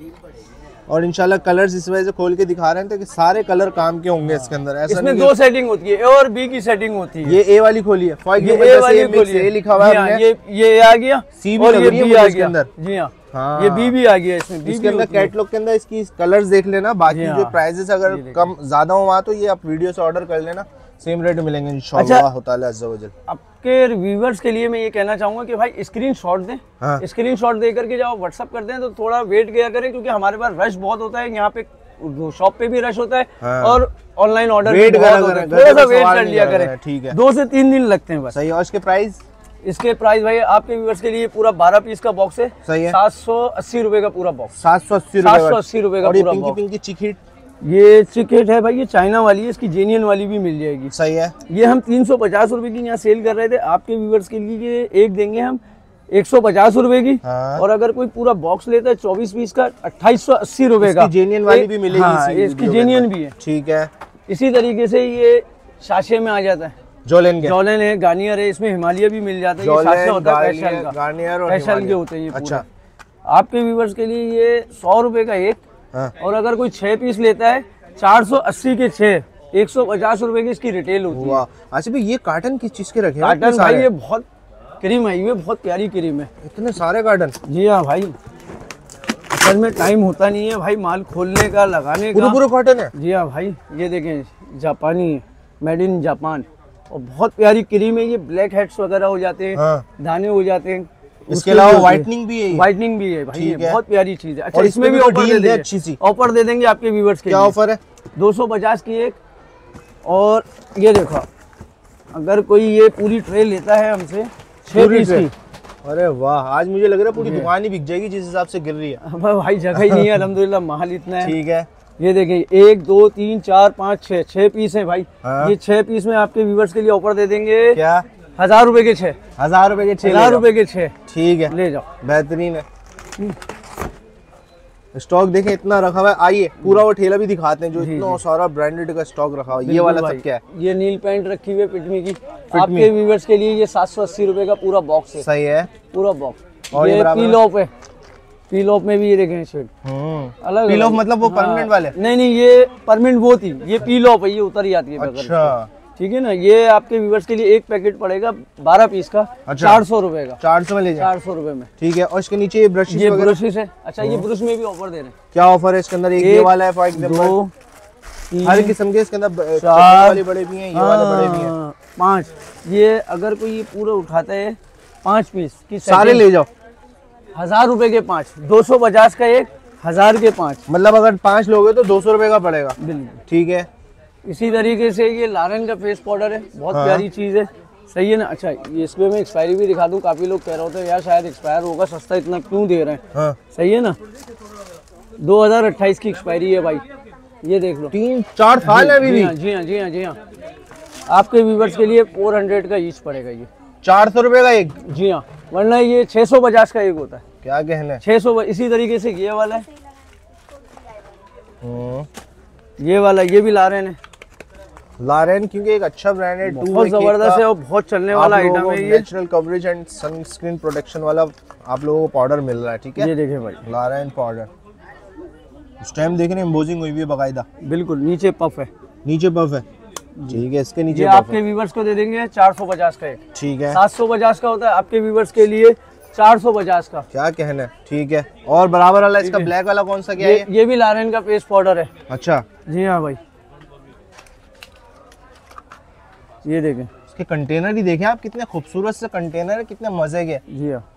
और इंशाल्लाह कलर्स इस वजह से खोल के दिखा रहे हैं तो कि सारे कलर काम के होंगे इसके अंदर। ऐसा इसमें नहीं 2 सेटिंग होती है, ए और बी की सेटिंग होती है। ये ए वाली खोली है, फॉर ये एग्जांपल ए जैसे वाली ये मिक्स खोली ए है। लिखा हुआ जी है हाँ, हमने, ये आ गया, सी भी और लग ये रही है बी मुझे आ इसके गया। अंदर। जी हाँ, हाँ। ये बी भी आ गया इसमें। बी इसके भी अंदर होती है। कैटलॉग के अंदर इसकी कलर्स देख लेना। बाकी जी जो हाँ। प्राइजेस अगर कम ज्यादा हो वहाँ तो ये आप वीडियो से ऑर्डर कर लेना, सेम रेट मिलेंगे इंशाल्लाह ताला अज़्ज़ा वजल। आपके व्यूवर्स के लिए मैं ये कहना चाहूंगा कि भाई स्क्रीनशॉट दें। हाँ। स्क्रीनशॉट दे करके जब आप व्हाट्सअप करते हैं तो थोड़ा वेट किया करें, क्योंकि हमारे पास रश बहुत होता है, यहाँ पे शॉप पे भी रश होता है। हाँ। और ऑनलाइन ऑर्डर वेट भी बहुत करा होता करें, है, घर थोड़ा पे सा वेट सवाल कर नहीं लिया करा करें। करें, ठीक है। 2 से 3 दिन लगते हैं बस। सही है। और इसके प्राइस? इसके प्राइस भाई आपके व्यूवर्स के लिए पूरा 12 पीस का बॉक्स है, सही है। 780 रुपए का पूरा बॉक्स। 780 780 रुपए का और ये पूरा पिंकी बॉक्स। पिंकी चिकहिट ये चिकेट है भाई, ये चाइना वाली है, इसकी जेनियन वाली भी मिल जाएगी। सही है। ये हम 350 रुपए की यहाँ सेल कर रहे थे, आपके व्यूवर्स के लिए एक देंगे हम 150 रुपए की। हाँ। और अगर कोई पूरा बॉक्स लेता है 24 पीस का, 2880 रुपए का। इसकी जेन्युइन वाली भी मिलेगी हाँ, इसी इसकी वीडियो के जेन्युइन अंदर। भी है। ठीक है। इसी तरीके से ये साशे में आ जाता है, जोलेन के जॉलन है, गार्नियर है, इसमें हिमालय भी मिल जाता है। ये जॉलन, साशा होता है गार्नियर, फैशन का, गार्नियर और फैशन के हिमालय। होते हैं ये पूरे। अच्छा। आपके व्यूवर्स के लिए ये 100 रुपए का एक, हाँ। और अगर कोई 6 पीस लेता है 480 के 6, 150 रुपए की इसकी रिटेल होती है। वाह, अच्छा भाई ये कार्टन किस चीज के रखे हैं? कार्टन इतने भाई सारे? ये बहुत क्रीम है, ये बहुत प्यारी क्रीम है। इतने सारे कार्टन? जी हाँ भाई, असल में टाइम होता नहीं है भाई माल खोलने का, लगाने पूरे का। पूरे कॉटन है? जी हाँ भाई, ये देखें जापानी है, मेड इन जापान, और बहुत प्यारी क्रीम है। ये ब्लैक हेड्स वगैरह हो जाते हैं, हाँ। दाने हो जाते हैं। इसके अलावा व्हाइटनिंग भी है ये? व्हाइटनिंग भी है भाई, ये ठीक है। बहुत प्यारी चीज है। अच्छा, और इसमें भी तो ऑफर डील दे दे अच्छी सी। देंगे, ऑफर दे देंगे आपके व्यूवर्स के क्या लिए। ऑफर है? 250 की एक, और ये देखो, अगर कोई ये पूरी ट्रे लेता है हमसे 6 पूरी पीस ट्रे? की, अरे वाह, आज मुझे लग रहा है पूरी दुकान ही बिक जाएगी जिस हिसाब से गिर रही है। अब भाई जगह ही नहीं है अल्हम्दुलिल्लाह, माल इतना है। ठीक है। ये देखें 1 2 3 4 5 6 6 पीस हैं भाई। हाँ। ये 6 पीस में आपके व्यूवर्स के लिए ऑफर दे देंगे क्या? 1000 रुपए के 6, 1000 रुपए के 6? 1000 रुपए के 6 ठीक है, ले जाओ। बेहतरीन है। स्टॉक देखें इतना रखा हुआ है। आइए पूरा वो ठेला भी दिखाते हैं जो इतना सारा ब्रांडेड का स्टॉक रखा हुआ है। ये वाला भाई, सब क्या है? ये नील पैंट रखी हुई है पिटमी की, आपके व्यूवर्स के लिए ये 780 रुपए का पूरा बॉक्स है, सही है। पूरा बॉक्स। और ये ये बराबर पील ऑफ है, पील ऑफ में भी ये देखें शेड अलग पील ऑफ अलग। मतलब वो हाँ, परमानेंट वाले? नहीं नहीं, ये परमानेंट वो थी, ये पील ऑफ है, ये उतर ही आती है बगैर अच्छा उसके। ठीक है ना, ये आपके व्यूवर्स के लिए एक पैकेट पड़ेगा 12 पीस का, अच्छा। 400 रुपए का, 400 में ले जाए। 400 रुपए में। ठीक है। और इसके नीचे ये ब्रशेस ये वगैरह ब्रशेस है। अच्छा, ये ब्रश में भी ऑफर दे रहे हैं। क्या ऑफर है इसके अंदर? एक ये वाला है फॉर एग्जांपल, 2 हर किस्म के इसके अंदर चार, वाले बड़े भी हैं, ये वाले बड़े भी हैं। 5। ये अगर कोई ये पूरा उठाता है 5 पीस की सारे ले जाओ। 1000 रुपए के 5, 250 का एक, 1000 के 5। मतलब अगर 5 लोगे तो 200 रुपए का पड़ेगा। बिल्कुल ठीक है। इसी तरीके से ये लारेन का फेस पाउडर है, बहुत प्यारी चीज है। सही है ना। अच्छा ये इसमें मैं एक्सपायरी भी दिखा दूं, काफी लोग कह रहे होते हैं यार शायद एक्सपायर होगा, सस्ता इतना क्यों दे रहे हैं। हाँ। सही है ना। 2028 की एक्सपायरी है भाई, ये देख लो। 3-4 साल है अभी भी। जी हाँ जी हाँ जी हाँ। आपके व्यूवर्स के लिए 400 का ईच पड़ेगा ये। 400 रुपए का एक। जी हाँ, वरना ये 650 का एक होता है। क्या कहना है। 600। इसी तरीके से ये वाला है, ये वाला, ये भी लारेन है। लारेन क्योंकि एक अच्छा ब्रांड है, बहुत जबरदस्त है और बहुत चलने वाला आइटम है ये। Natural coverage and sunscreen protection वाला आप लोगों को पाउडर मिल रहा है। ठीक है, ये देखें भाई, लारेन पाउडर। उस टाइम देख रहे हैं एम्बोजिंग हुई हुई है बकायदा, बिल्कुल नीचे पफ है, नीचे पफ है। ठीक है, इसके नीचे ये पफ आपके है। व्यूवर्स को दे देंगे 450 का एक। ठीक है, 750 का होता है, आपके व्यूवर्स के लिए 450 का। क्या कहना है। ठीक है, और बराबर वाला इसका ब्लैक वाला कौन सा क्या है? ये भी लारेन का पेस्ट पाउडर है। अच्छा, जी हाँ भाई, ये देखें, इसके कंटेनर ही देखें आप, कितने खूबसूरत से कंटेनर है, कितने मजे के। जी हाँ,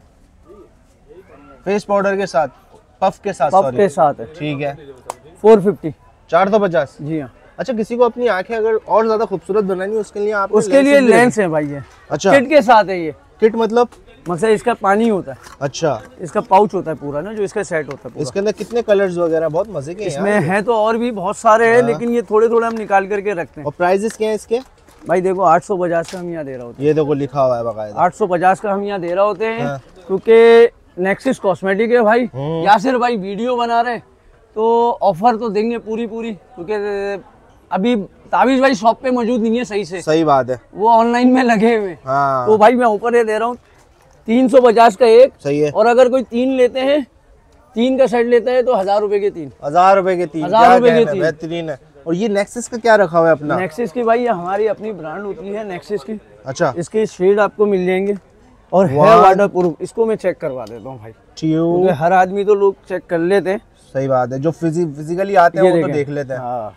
फेस पाउडर के साथ, पफ के साथ, पफ के साथ है। ठीक है, 450। 450। जी हाँ। अच्छा, किसी को अपनी आंखें अगर और ज्यादा खूबसूरत बनानी है उसके लिए आप उसके लिए लेंस है भाई ये। अच्छा, किट के साथ है ये। किट मतलब इसका पानी होता है, अच्छा, इसका पाउच होता है पूरा ना, जो इसका सेट होता है पूरा। इसके अंदर कितने कलर्स वगैरह बहुत मजे के हैं इसमें यार। है तो और भी बहुत सारे हैं, लेकिन ये थोड़े थोड़े हम निकाल करके रखते हैं। और प्राइजेस क्या है इसके? भाई देखो 850 का हम यहाँ दे रहे होते हैं। ये देखो लिखा हुआ है बकायदा, 850 का हम यहाँ दे रहे होते हैं, हाँ। क्योंकि नेक्सिस कॉस्मेटिक है भाई। यासिर भाई वीडियो बना रहे तो ऑफर तो देंगे पूरी, क्योंकि अभी ताबिश भाई शॉप पे मौजूद नहीं है सही से, सही बात है। वो ऑनलाइन में लगे हुए। हाँ, तो भाई मैं ऊपर ये दे रहा हूँ 350 का एक। सही है। और अगर कोई 3 लेते हैं, 3 का सेट लेता है तो 1000 रुपए के 3। 1000 रुपए के 3। 1000 रुपए के 3, बेहतरीन है। और ये नेक्सस का क्या रखा हुआ है अपना? नेक्सिस की भाई ये हमारी अपनी ब्रांड होती है नेक्सिस की। अच्छा, इसके शेड आपको मिल जाएंगे और है वाटर प्रूफ। इसको मैं चेक करवा देता हूँ भाई, क्योंकि हर आदमी तो लोग चेक कर लेते हैं। सही बात है, जो फिजिकली आते हैं वो तो देख लेते हैं। हाँ,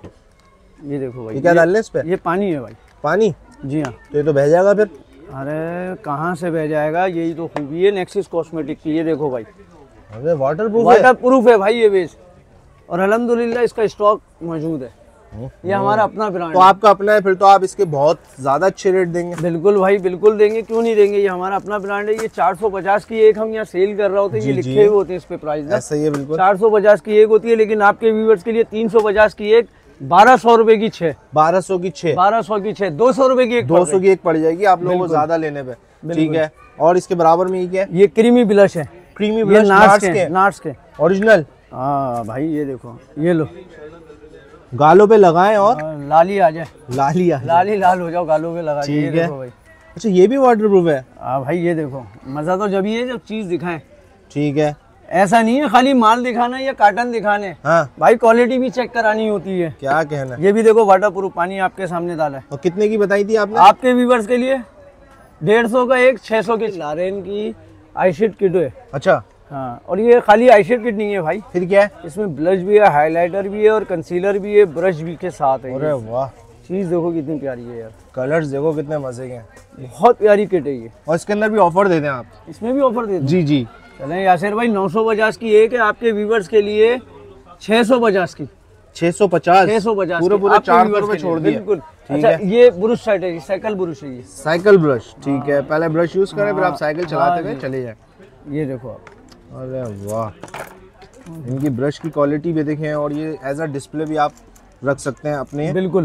ये देखो भाई, ये क्या डालने इस पे? ये पानी है भाई। पानी? जी हाँ। तो ये तो बह जाएगा फिर। अरे कहाँ से बह जाएगा, यही तो खूबी है नेक्सिस कॉस्मेटिक की। ये देखो भाई, अरे वाटर प्रूफ है भाई ये बेस, और अल्हम्दुलिल्लाह इसका स्टॉक मौजूद है। ये हमारा अपना ब्रांड तो आपका अपना है, फिर तो आप इसके बहुत ज्यादा अच्छे रेट देंगे। बिल्कुल भाई, बिल्कुल देंगे, क्यों नहीं देंगे। ये हमारा अपना ब्रांड है। ये 450 की एक हम यहाँ सेल कर रहे होते हैं, ये लिखे हुए होते हैं इस पे प्राइस। ऐसा ही है बिल्कुल। 450 की एक होती है, लेकिन आपके व्यूवर्स के लिए 350 की एक, 1200 रुपए की 6। 1200 की 6। 1200 की 6, 200 रुपए की एक। 200 की एक पड़ जाएगी आप लोगों को ज्यादा लेने पे। ठीक है, और इसके बराबर में ये क्या है? ये क्रीमी ब्लश है। क्रीमी ये ब्लश नार्स के ओरिजिनल। हाँ भाई, ये देखो, ये लो, गालों पे लगाएं और लाली आ जाए, लाली लाल हो जाओ, गालों पे लगा। ठीक ये है देखो भाई। अच्छा, ये भी वाटरप्रूफ है? हाँ भाई, ये देखो, मजा तो जब ये जब चीज दिखाएं। ठीक है, ऐसा नहीं है खाली माल दिखाना या कार्टन दिखाने। हाँ भाई क्वालिटी भी चेक करानी होती है। क्या कहना है। ये भी देखो वाटर प्रूफ, पानी आपके सामने डाला है। और कितने की बताई थी आपने? आपके व्यूवर्स के लिए 150 का एक, 600 की। लारेन की आईशीट किट है। अच्छा, हाँ, और ये खाली आईशीट किट नहीं है भाई, फिर क्या है? इसमें ब्लश भी है, हाइलाइटर भी है और कंसीलर भी है, ब्रश भी के साथ है। अरे वाह, चीज देखो कितनी प्यारी है यार, कलर्स देखो कितने मजे के हैं। बहुत प्यारी किट है ये। और इसके अंदर भी ऑफर दे दें आप। इसमें भी ऑफर दे दो। जी जी, चलें यासिर भाई, 950 की एक है, आपके व्यूवर्स के लिए 650 की। 650 650 पूरे आपके 400 viewers रुपए के छोड़ लिए, दिए। बिल्कुल। ठीक अच्छा, है, ये ब्रश सेट है, साइकिल ब्रश है ये। Cycle brush. ठीक है, पहले ब्रश यूज करें, फिर आप साइकिल चलाते हुए चले जाए। ये देखो आप, अरे वाह, इनकी ब्रश की क्वालिटी भी देखें। और ये एज अ डिस्प्ले भी आप रख सकते हैं अपने बिल्कुल।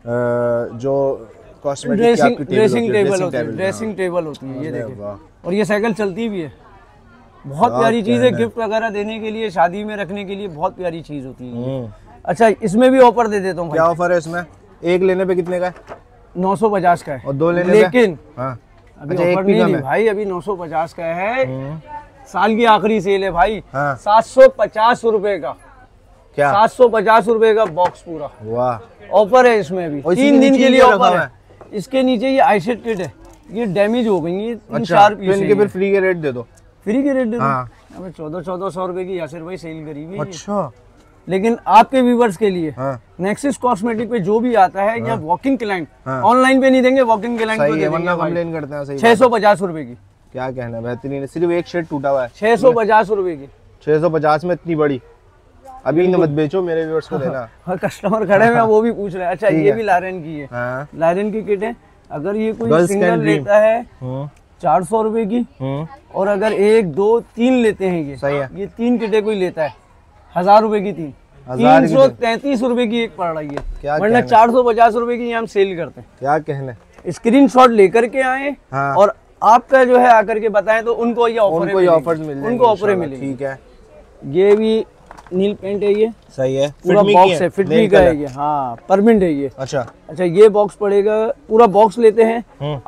जो कॉस्मेटिक ड्रेसिंग टेबल होती है। ये देखिए, और ये साइकिल चलती भी है। बहुत प्यारी चीज है, गिफ्ट वगैरह देने के लिए, शादी में रखने के लिए बहुत प्यारी चीज होती है। अच्छा, इसमें भी ऑफर दे देता हूँ। क्या ऑफर है इसमें? एक लेने पे कितने का है? 950 का है। और 2 लेने लेकिन पे? हाँ, अभी अच्छा, ऑफर नहीं है भाई, अभी 950 का है। साल की आखिरी सेल है भाई। हाँ। 750 रुपए का, क्या? 750 रुपए का बॉक्स पूरा। वाह, ऑफर है इसमें भी, और इसी 3 के दिन नीचे के लिए ये रखा ऑफर हुआ है। इसके नीचे ये आईशेड किट है, ये डैमेज हो गई है, 3-4 तो पीस इनके फिर फ्री के रेट दे दो। फ्री के रेट दे दो। हाँ। हमें 1400 रुपए की यासिर भाई सेल करी हुई है। अच्छा, लेकिन आपके व्यूवर्स के लिए हाँ। नेक्सिस कॉस्मेटिक पे जो भी आता है या वॉकिंग क्लाइंट हाँ। ऑनलाइन पे नहीं देंगे, वॉकिंग क्लाइंट को सही दे है, वरना देंगे कंप्लेन करते हैं। सही 650 रुपए की, क्या कहना है, बेहतरीन है। सिर्फ एक शेड टूटा हुआ है, 650 रुपए की। 650 में इतनी बड़ी, अभी मत बेचो, मेरे व्यूअर्स को देना। हाँ, कस्टमर खड़े हैं वो भी पूछ रहे हैं। अच्छा ठीक ये है। भी लारेन की है, हाँ। लारेन की किट है। अगर ये कोई Girls सिंगल can dream। लेता है 400 रुपए की, और अगर 1 2 3 लेते हैं सही है। ये 3 किटें कोई लेता है 1000 रुपए की 3, 1000 की 333 रुपए की एक पड़ रही क्या है, वरना कहना? 450 रुपए की हम सेल करते क्या कहना है। हैं। स्क्रीनशॉट लेकर के आए हाँ। और आपका जो है आकर के बताएं तो उनको ये ऑफर उनको ये ऑफर्स मिल जाएंगे उनको ऑफर इंशाल्लाह। मिलेगी। ठीक है, ये भी नील पेंट है, ये सही है। पूरा Fit me बॉक्स की है, फिट nail मी का है color। ये, हाँ परमिट है ये। अच्छा, अच्छा ये बॉक्स पड़ेगा, पूरा बॉक्स लेते हैं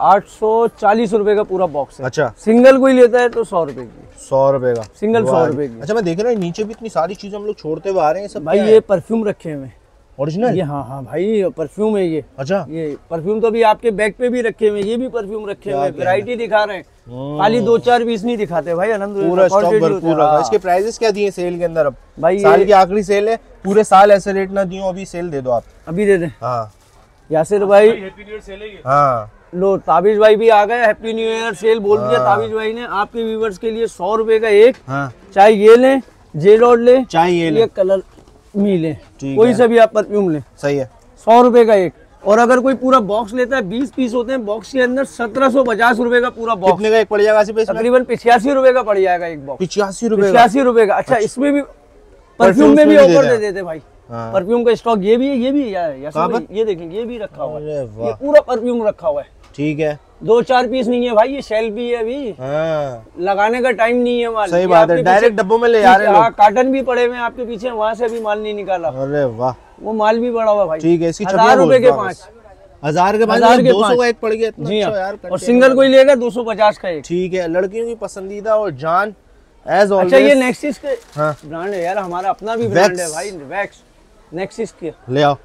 840 रुपए का पूरा बॉक्स है। अच्छा, सिंगल कोई लेता है तो 100 रुपए की, 100 रुपए का सिंगल 100 वाह। रुपए की। अच्छा, मैं देख रहा हूँ नीचे भी इतनी सारी चीजें हम लोग छोड़ते हुए आ रहे हैं, सब भाई ये परफ्यूम रखे हुए हैं ओरिजिनल। ये, हाँ हाँ भाई परफ्यूम है ये। अच्छा, ये परफ्यूम तो अभी आपके बैग पे भी रखे हुए हैं, ये भी परफ्यूम रखे हुए हैं, क्या वैरायटी दिखा रहे हैं। खाली 2-4 पीस नहीं दिखाते भाई, पूरा अल्हम्दुलिल्लाह स्टॉक quantity भरपूर होता है। रखा है। हाँ। इसके प्राइसेस क्या दिए सेल के अंदर? अब भाई साल ये की आखिरी सेल है, पूरे साल ऐसे रेट ना दियो, अभी सेल दे दो आप। अभी दे दें हाँ यासिर भाई। हैप्पी न्यू ईयर सेल है ये। हाँ, लो ताबिज भाई भी आ गए, हैप्पी न्यू ईयर सेल बोल दिया ताबिज भाई ने। आपके व्यूवर्स के लिए 100 रुपए का एक, हाँ, चाहे ये लें जे डॉट ले, चाहिए ये कलर मी लें, ठीक कोई है। सा भी आप परफ्यूम लें, सही है। 100 रुपए का एक। और अगर कोई पूरा बॉक्स लेता है, 20 पीस होते हैं बॉक्स के अंदर, 1750 रुपए का पूरा बॉक्स, कितने का एक पड़ जाएगा इसमें? तकरीबन 85 रुपए का पड़ जाएगा एक बॉक्स, 85 रुपए का। 85 रुपए का। अच्छा इसमें भी परफ्यूम में भी ऑफर दे देते भाई। हाँ। परफ्यूम का स्टॉक ये भी है, ये भी है कहाँ पर? ये देखें, ये भी रखा हुआ है, अरे वाह। ये पूरा परफ्यूम रखा हुआ है। ठीक है। 2-4 पीस नहीं है भाई, ये शेल्फ भी है, अभी हाँ, लगाने का टाइम नहीं है माल। सही ये बात है, आपके डायरेक्ट पीछे- डब्बों में ले जा रहे हैं हाँ, लोग। कार्टन भी पड़े हुए हैं आपके पीछे, वहां से भी माल नहीं निकाला, अरे वाह, वो माल भी पड़ा हुआ भाई। ठीक है। इसकी 1000 रुपए के 5, 1000 के 1000 के 200 पाँच। का एक पड़ गया, इतना जी अच्छा हाँ। यार। और सिंगल कोई लेगा 250 का एक। ठीक है, लड़कियों की पसंदीदा और जान एज ऑलवेज। अच्छा ये नेक्सिस के हाँ, ब्रांड है यार, हमारा अपना भी ब्रांड है Vex। भाई, वैक्स नेक्सिस के। ले आओ,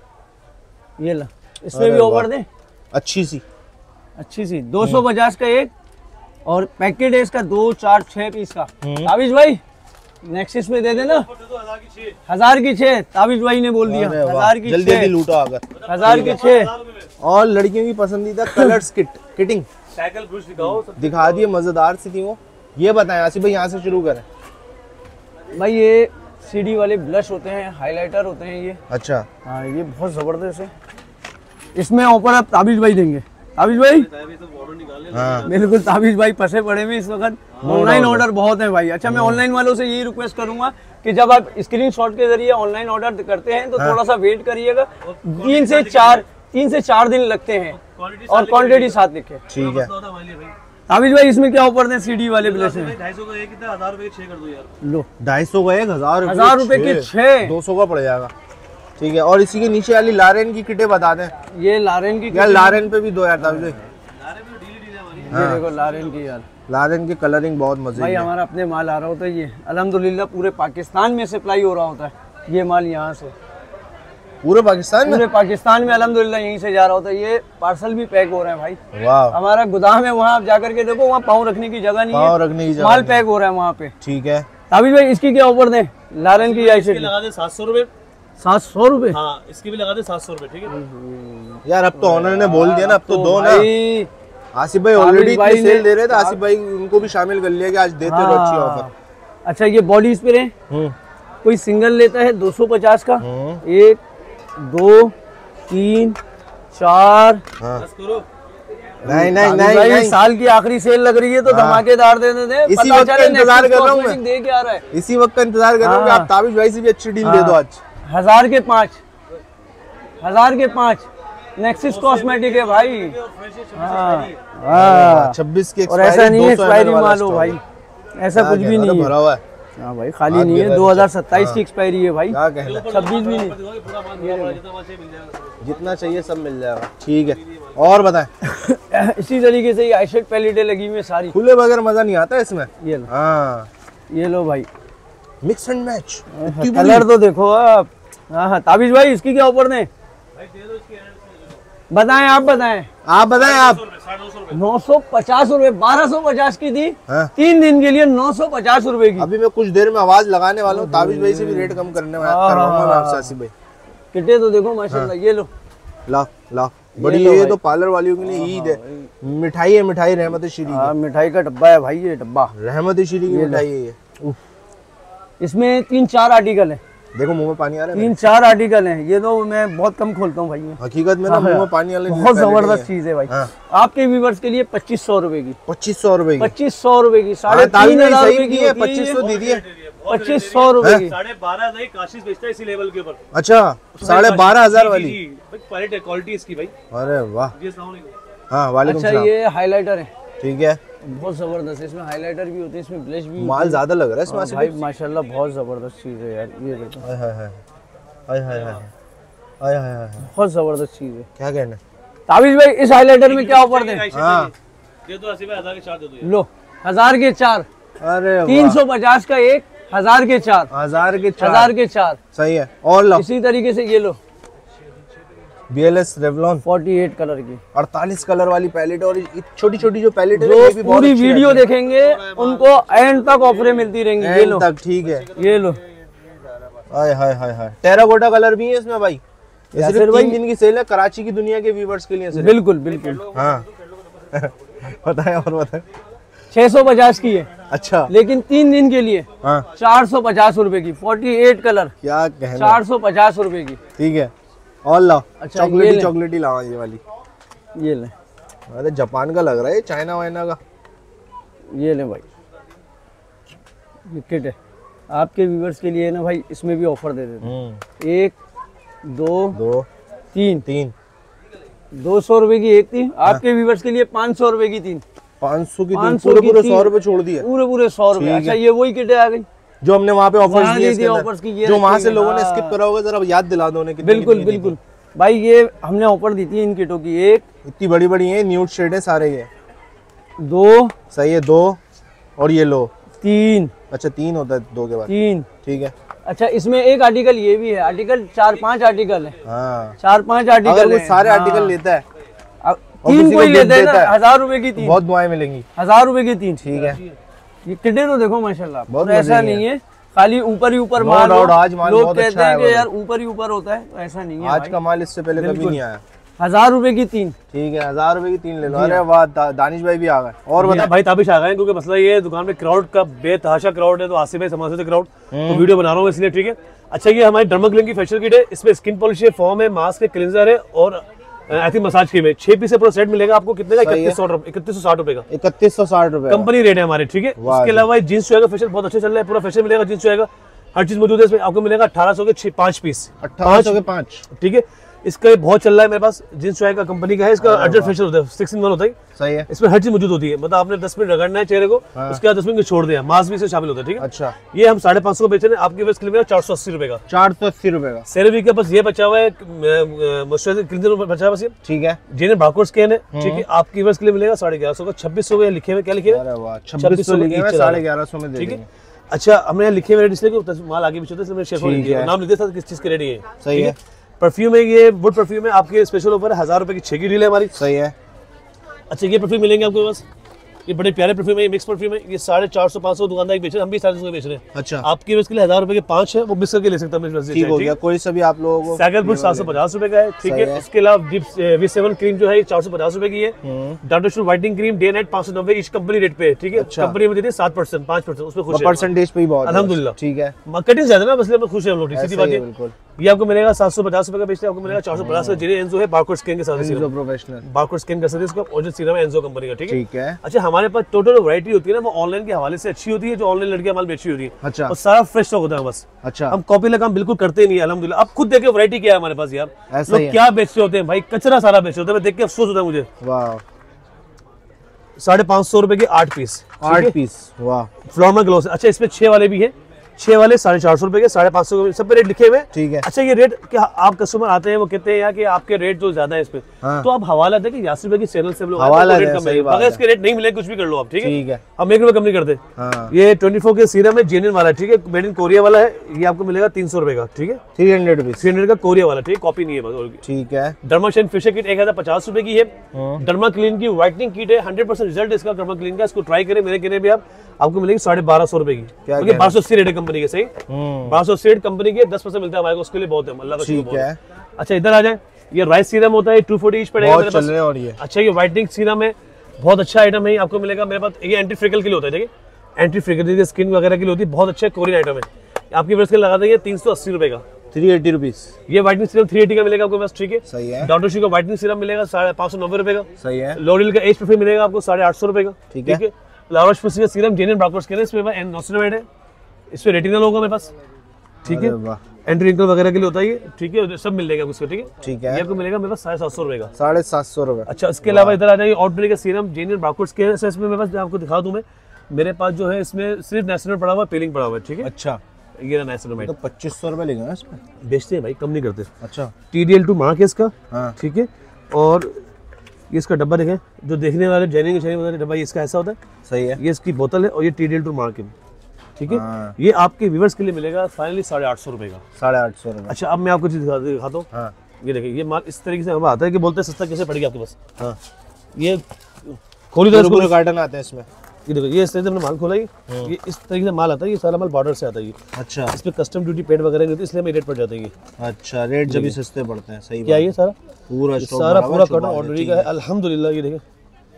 ये ला, इसमें अरे भी ऑफर वाह। दे अच्छी सी। अच्छी सी, 250 का एक, और पैकेट है इसका 2 4 6 पीस का। ताबिज भाई नेक्सिस में दे देना, 1000 की 6, ताबिज भाई ने बोल दिया अरे वाह, 1000 की जल्दी जल्दी 6, लूटो आकर। 1000 की 6। और लड़कियों की पसंदीदा कलर्स किटिंग साइकिल ब्रूश दिखाओ सब। दिखा दिए, मजेदार सी थी वो। ये बताएं आसिफ भाई, यहाँ से शुरू करें। भाई ये सीडी वाले ब्लश होते हैं, हाइलाइटर होते हैं ये। अच्छा, हाँ ये बहुत जबरदस्त है। इसमें ऑफर आप ताबिज भाई देंगे, ताबिज भाई हाँ, बिल्कुल। ताबिज भाई फंसे पड़े में इस वक्त, ऑनलाइन ऑर्डर बहुत है भाई। अच्छा मैं ऑनलाइन वालों से यही रिक्वेस्ट करूंगा कि जब आप स्क्रीनशॉट के जरिए ऑनलाइन ऑर्डर करते हैं तो थोड़ा सा वेट करिएगा, 3 से 4 दिन लगते हैं, और क्वांटिटी साथ लिखे। ठीक है। ताबिज भाई इसमें क्या ऑफर दें सीडी वाले ब्लश में? 250 का एक कितना, 1000 रुपए के 6 कर दो यार। लो 250 का एक, 1000 रुपए के 6, 200 का पड़ जाएगा। ठीक है। और इसी के नीचे वाली लारेन की किटें बता दें ये लारेन की, यार। लारेन पे भी दो यार ताबिज भाई। ये देखो लारेन की यार। लारेन की कलरिंग बहुत मजे भाई की है। हमारा अपने माल आ रहा होता है, ये अल्हम्दुलिल्लाह पूरे पाकिस्तान में सप्लाई हो रहा होता है ये माल, यहाँ से पूरे पाकिस्तान में। पूरे पाकिस्तान में अल्हम्दुलिल्लाह यहीं से जा रहा होता है। ये पार्सल भी पैक हो रहे हैं भाई, वाह, हमारा गोदाम है, वहाँ आप जाकर के देखो, वहाँ पाँव रखने की जगह नहीं पाँव है, रखने की जगह माल नहीं। पैक हो रहा है वहाँ पे। ठीक है। ताबिज भाई इसकी क्या ऑफर दें? लारेन की ऐसे इसके लगा दे 700 रुपए। 700 रुपए। हाँ, इसकी भी लगा दे 700 रुपए, ठीक है। यार अब तो ऑनर ने बोल दिया ना, अब तो दो ना। भाई आसिफ भाई ताबिज ऑलरेडी भाई सेल ने- दे रहे थे, आसिफ भाई उनको भी शामिल कर लिया कि आज देते रहो अच्छी ऑफर। अच्छा ये बॉडी स्प्रे है, कोई सिंगल लेता है 250 का, 1 2 3 4। बस करो। नहीं नहीं ताबिज नहीं भाई नहीं, साल की आखिरी सेल लग रही है तो धमाकेदार दे देते हैं। इसी पता वक्त चले का इंतजार नेक्सस कर रहा हूं कॉस्मेटिक दे के आ रहा है। इसी वक्त का इंतजार कर रहा हूँ कि हाँ। आप ताबिज भाई से भी अच्छी डील दे दो आज। 1000 के 5, 1000 के 5 नेक्सिस कॉस्मेटिक है भाई। हाँ 26 की और ऐसा नहीं है 200 एक्सपायरी ml वाला माल हो स्टॉक भाई, है। ऐसा क्या कुछ कह भी रहा है? नहीं भरा है। हुआ है। हाँ भाई खाली नहीं है, 2027 की एक्सपायरी है भाई, क्या कहना है? 26 भी नहीं। पूरा माल पूरा बड़ा जितना माल चाहिए मिल जाएगा। जितना चाहिए सब मिल जाएगा। ठीक है। और बताएं। इसी तरीके से ये आईशेड पैलेटें लगी हुई है सारी। खुले बगैर मजा नहीं आता इसमें। ये लो, हाँ, ये लो भाई, मिक्स एंड मैच। कलर तो देखो आप। हाँ हाँ ताबिज भाई इसकी क्या ऑफर दें? भाई दे दो इसकी बताएं, आप बताएं। आप बताएं आप। 950 रुपए, 1250 की थी। हाँ। 3 दिन के लिए 950 रुपए की। अभी मैं कुछ देर में आवाज लगाने वाला हूँ, ताबिश भाई से भी रेट कम करवाऊंगा मैं आपसे आसिफ भाई। किटे तो देखो माशाल्लाह, ये लो ला ला बड़ी, ये तो पार्लर वालियों के लिए ईद है। मिठाई है, मिठाई रहमत श्री हाँ, मिठाई का डब्बा है भाई, ये डब्बा रहमत श्री की मिठाई है ये। इसमें 3-4 आर्टिकल है। देखो मुंह में पानी आ रहा है। 3-4 आर्टिकल हैं, ये तो मैं बहुत कम खोलता हूँ भाई मैं। हकीकत में ना मुंह में पानी वाले बहुत जबरदस्त चीज है भाई। आपके व्यूवर्स के लिए 2500 रुपए की। 2500 रुपए की। 2500 रुपए की, 3,500 रुपए की है। 2500 दी थी। 2500 रुपए की। 12,500 काशिश बेचता है इसी लेवल के ऊपर। अच्छा 12,500 वाली। क्वालिटी इसकी भाई। अरे वाह। जी अस्सलाम वालेकुम। हाँ वालेकुम अच्छा सलाम। ये हाइलाइटर है, ठीक है, बहुत जबरदस्त है। इसमें हाइलाइटर भी होते हैं, इसमें ब्लश भी माल ज्यादा लग रहा है इसमें भाई माशाल्लाह, बहुत जबरदस्त चीज है यार। ये देखो, हाय hi hi hi hi hi hi hi हाय, बहुत जबरदस्त चीज है। क्या कहना है? ताबिश भाई इस हाइलाइटर में क्या ऑफर दें? हाँ दे दो 80,000 के 4 दे दो। लो 1000 के 4, अरे 350 का 1, 1000 के 4, 1000 के 4। 1000 के 4। सही है। और लो इसी तरीके से ये लो BLS रेवलॉन 48 कलर की 48 कलर वाली पैलेट, और छोटी छोटी जो पैलेट है जो ये भी बहुत पूरी अच्छी वीडियो रहती है। देखेंगे उनको एंड तक ऑफरें मिलती रहेंगी। ये एंड लो तक, ठीक है। ये लो, हाय हाय हाय हाय, टेराकोटा कलर भी है इसमें भाई। ये या सिर्फ फिर 3 दिन की सेल है, कराची की दुनिया के व्यूवर्स के लिए सिर्फ। बिल्कुल बिल्कुल। हाँ बताएं और बताएं। 650 की है, अच्छा लेकिन 3 दिन के लिए हाँ 450 रुपए की। 48 कलर, क्या कहना, 450 रुपए की। ठीक है। और लाओ अच्छा, ये चॉकलेटी ले। चॉकलेटी लाओ ये वाली। ये ले, अरे जापान का लग रहा है, चाइना वाइना का। ये ले भाई, ये किट है आपके व्यूवर्स के लिए ना भाई। इसमें भी ऑफर दे देते हैं। 1 2 2 3 3 200 रुपए की एक थी। आपके व्यूवर्स के लिए 500 रुपए की 3, 500 की 500 पूरे की पूरे 100 तीन। रुपए छोड़ दिए पूरे 100 रुपए। अच्छा ये वही किट आ गई जो हमने वहाँ पे ऑफर्स वहाँ दिए दी इसके थी अंदर। ऑफर्स की, ये जो वहाँ रखी से हुई। लोगों ने हाँ। स्किप करा होगा, जरा याद दिला दो उन्हें कितने की बिल्कुल कितनी दी बिल्कुल भाई, ये हमने ऑफर दी थी इन किटों की। 1 थी। इतनी बड़ी बड़ी है, न्यूड शेड है सारे ये। 2 सही है। 2 और ये लो। 3 अच्छा 3 होता है 2 के बाद, 3। ठीक है। अच्छा इसमें एक आर्टिकल ये भी है, आर्टिकल 4-5 आर्टिकल है। हाँ 4-5 अगर आर्टिकल वो है। सारे हाँ। आर्टिकल लेता है अब और 3 किसी को कोई gift लेते हैं देता ना, है, 1000 रुपए की 3, बहुत दुआएं मिलेंगी। 1000 रुपए की 3। ठीक है। ये किटे तो देखो माशाल्लाह, बहुत तो ऐसा मजे की नहीं है खाली ऊपर ही ऊपर No माल हो। doubt, आज माल लोग बहुत कहते अच्छा हैं है कि भाई। यार ऊपर ही ऊपर होता है, तो ऐसा नहीं है आज भाई। का माल इससे पहले कभी बिल्कुल। नहीं आया। 1000 रुपए की 3। ठीक है, 1000 रुपए की 3 ले लो। अरे वाह, दानिश भाई भी आ गए। और बता भाई ताबिश आ गए हैं, क्योंकि मसला ये है दुकान में क्राउड का बेतहाशा क्राउड है, तो आसिफ भाई समझ क्राउड तो वीडियो बना रहा हूँ इसलिए, ठीक है। अच्छा ये हमारी डर्माक्लिन की फेशियल किट है, इसमें स्किन पॉलिश है, फॉर्म है, मास्क है, क्लींजर है और आई थिंक मसाज क्रीम है। 6 पीस से पूरा सेट मिलेगा आपको। कितने का? 3160 रुपए का 3160 रुपए। कंपनी रेट है हमारे, ठीक है। इसके अलावा जींस जो है फेशियल बहुत अच्छे चल रहा है, पूरा फेशियल मिलेगा, जींस जो है हर चीज मौजूद है इसमें। आपको मिलेगा 1800 के 5 पीस, 1800 के 5, ठीक है। इसका बहुत चल रहा है मेरे पास, जींस का कंपनी का है। इसका अर्जेंट फेशियल होता है, 6 in 1 होता है। सही है। इसमें हर चीज मौजूद होती है, मतलब आपने 10 मिनट रगड़ना है चेहरे को, उसके बाद 10 मिनट छोड़ दिया, मास्क भी इसमें शामिल होता है, ठीक है। अच्छा ये हम 550 को बेच रहे हैं, आपके वेस्ट के लिए 480 रुपए का। 480 रुपए का। सेरेवी का बस ये बचा हुआ है, मॉइस्चराइजर क्लींजर बचा हुआ है बस ये, ठीक है। जेने बारकोड स्कैन है, ठीक है। आपकी वेस्ट के लिए मिलेगा 1150 का। 2600 का लिखे हुए, क्या लिखे हुए? अरे वाह, 2600 लिखे हुए, 1150 में दे ठीक देंगे। है। अच्छा हमने यहाँ लिखे हुए रेट इसलिए कि माल आगे पीछे होता है, इसलिए मैंने शेयर कर ठीक दिया, है। नाम लिखते था किस चीज के रेडी है। सही ठीक है। परफ्यूम है, ये वुड परफ्यूम है, आपके स्पेशल ऑफर है, 1000 रुपए की 6 की डील है हमारी। सही है। अच्छा ये परफ्यूम मिलेंगे आपको बस, ये बड़े प्यारे परफ्यूम है, ये मिक्स परफ्यूम है, ये 450-500 दुकानदार बेच रहे हैं, हम भी 450 बेच रहे हैं। अच्छा आपके इसके लिए 1000 रुपए के 5 है, वो मिक्स करके ले सकता हूं। ठीक हो गया, कोई सा भी आप लोगों को। सैगलपुर 750 रुपए का है, ठीक सही है। है। इसके अलावा V7 क्रीम जो है 450 रुपए की है। डॉक्टर शू whitening cream day night 590 each company rate पे है, ठीक है। अच्छा। कंपनी में देती है 7%, 5%, उसमें खुश है परसेंटेज पे ही बहुत है। अल्हम्दुलिल्लाह। ठीक है, मार्केटिंग ज्यादा ना, इसलिए हम खुश हैं हम लोग, सीधी ऐसा बात ही है है। बिल्कुल। ये आपको मिलेगा 750 रुपए का बेचते हैं, आपको मिलेगा 450 का। जिन्हें एंजो है बारकोड स्कैन के साथ, जो प्रोफेशनल। बारकोड स्कैन कर सकते हैं इसको, ओरिजिनल सीरम है एंजो कंपनी का, ठीक है। ठीक है। अच्छा हमारे पास टोटल वैरायटी होती है ना, वो ऑनलाइन के हवाले से अच्छी होती है, जो ऑनलाइन लड़कियां माल बेची होती है। अच्छा और सारा फ्रेश स्टॉक होता है बस। अच्छा, हम कॉपी का काम बिल्कुल करते ही नहीं है, अल्हम्दुलिल्लाह। आप खुद देखे वैरायटी क्या है हमारे पास यार, ऐसा ही लोग है। क्या बेचते होते हैं भाई, कचरा सारा बेचते होते हैं, मैं देख के अफसोस होता है मुझे। वाह, 550 रुपए के 8 पीस, 8 पीस, वाह। फ्लोरमा ग्लोस। अच्छा इसमें 6 वाले भी है, 6 वाले 450 रुपए के, 550 सब पे रेट लिखे हुए हैं। ठीक है। अच्छा ये रेट क्या आप कस्टमर आते हैं वो कहते हैं यार कि आपके रेट जो ज्यादा है इस पे, हाँ। तो आप हवाला दें कि यासिर भाई के चैनल से हम लोग हवाला रेट दें, कम सही है, बात अगर है। इसके रेट नहीं मिले कुछ भी कर लो आप, ठीक है। ठीक है। हम 1 रुपए कम नहीं करते। हाँ। ये 24 के सीरम है, जेन्युइन वाला है, ठीक है, मेड इन कोरिया वाला है, ये आपको मिलेगा 300 रुपए का, ठीक है, 300 रुपीज। 300 का कोरिया वाला, ठीक है, कॉपी नहीं है बस। ठीक है। डर्माशन फेशियल किट 1050 रुपए की है। डर्मा क्लीन की व्हाइटनिंग किट है, 100% रिजल्ट इसका डर्मा क्लीन का, इसको ट्राई करें मेरे कहने पे आप, आपको मिलेगी 1250 रुपए की। क्या 1280 रेट है कंपनी के, सही 1280 रेट कंपनी के, 10% मिलता है हमारे को, उसके लिए बहुत है, अल्लाह का शुक्र ठीक बहुत है। है। अच्छा इधर आ जाए, ये राइस सीरम होता है, 240 ईच पड़ेगा मेरे बहुत चल पास। रहे हैं और ये अच्छा ये व्हाइटनिंग सीरम है, बहुत अच्छा आइटम है, आपको मिलेगा मेरे पास। ये एंटी फ्रिकल के लिए होता है, ठीक है, एंटी फ्रिकल स्किन वगैरह के लिए होती है, बहुत अच्छा कोरियन आइटम है, आपकी वर्ष के लगा देंगे 380 रुपए का। 380 रुपीज। ये व्हाइटनिंग सीरम 380 का मिलेगा आपको बस, ठीक है। सही है। डॉक्टर शी का व्हाइटनिंग सीरम मिलेगा 590 रुपए का। सही है। लॉरियल का एज परफ्यूम मिलेगा आपको 850 रुपए का, ठीक है। लारोश का सीरम जेन्युइन ब्राउकर्स के लिए, इसमें नोसिनामाइड है, इसमें रेटिनल होगा मेरे पास, ठीक है, अरे वाह। एंटी रिंकल वगैरह के लिए होता है ये, ठीक है, सब मिल जाएगा उसको, ठीक है। ठीक ये है। आपको मिलेगा मेरे पास 750 रुपए का। 750 रुपए। अच्छा इसके अलावा इधर आ जाइए, ऑर्डिनरी का सीरम जेन्युइन ब्राउकर्स के हैं, इसमें मेरे पास आपको दिखा दूं मैं, मेरे पास जो है इसमें सिर्फ नेशनल पड़ा हुआ है, पीलिंग पड़ा हुआ है, ठीक है। अच्छा, ये नेशनल तो 2500 रुपए लेंगे ना इसमें? बेचते हैं भाई, कम नहीं करते। अच्छा। TDL2 मार्क है इसका, हाँ। ठीक है। और ये इसका डब्बा देखें, जो देखने वाले जैनिंग डब्बा, ये इसका ऐसा होता है, सही है। ये इसकी बोतल है, और ये TDL2 मार्क है, ठीक है। हाँ। ये आपके व्यूवर्स के लिए मिलेगा फाइनली 850 रुपए का। 850 रुपए। अच्छा अब मैं आपको चीज दिखाता हूँ। हाँ। ये देखिए, ये माल इस तरीके से हमें आता है कि बोलते हैं सस्ता कैसे पड़ेगा आपके पास। हाँ। ये खोली तो पूरे कार्टन आते हैं इसमें। ये देखो, ये इस तरीके से हमने माल खोला, ये इस तरीके से माल आता है, ये सारा माल बॉर्डर से आता है ये। अच्छा। इस पे कस्टम ड्यूटी पेड वगैरह नहीं होती, इसलिए हमें रेट पड़ जाते हैं ये। अच्छा, रेट जब भी सस्ते पड़ते हैं। सही क्या बात ये सारा पूरा ये स्टॉक सारा भरा हुआ पूरा है, कॉटन छुपा है, ऑर्डनरी ठीक का है है। अल्हम्दुलिल्लाह। ये देखें,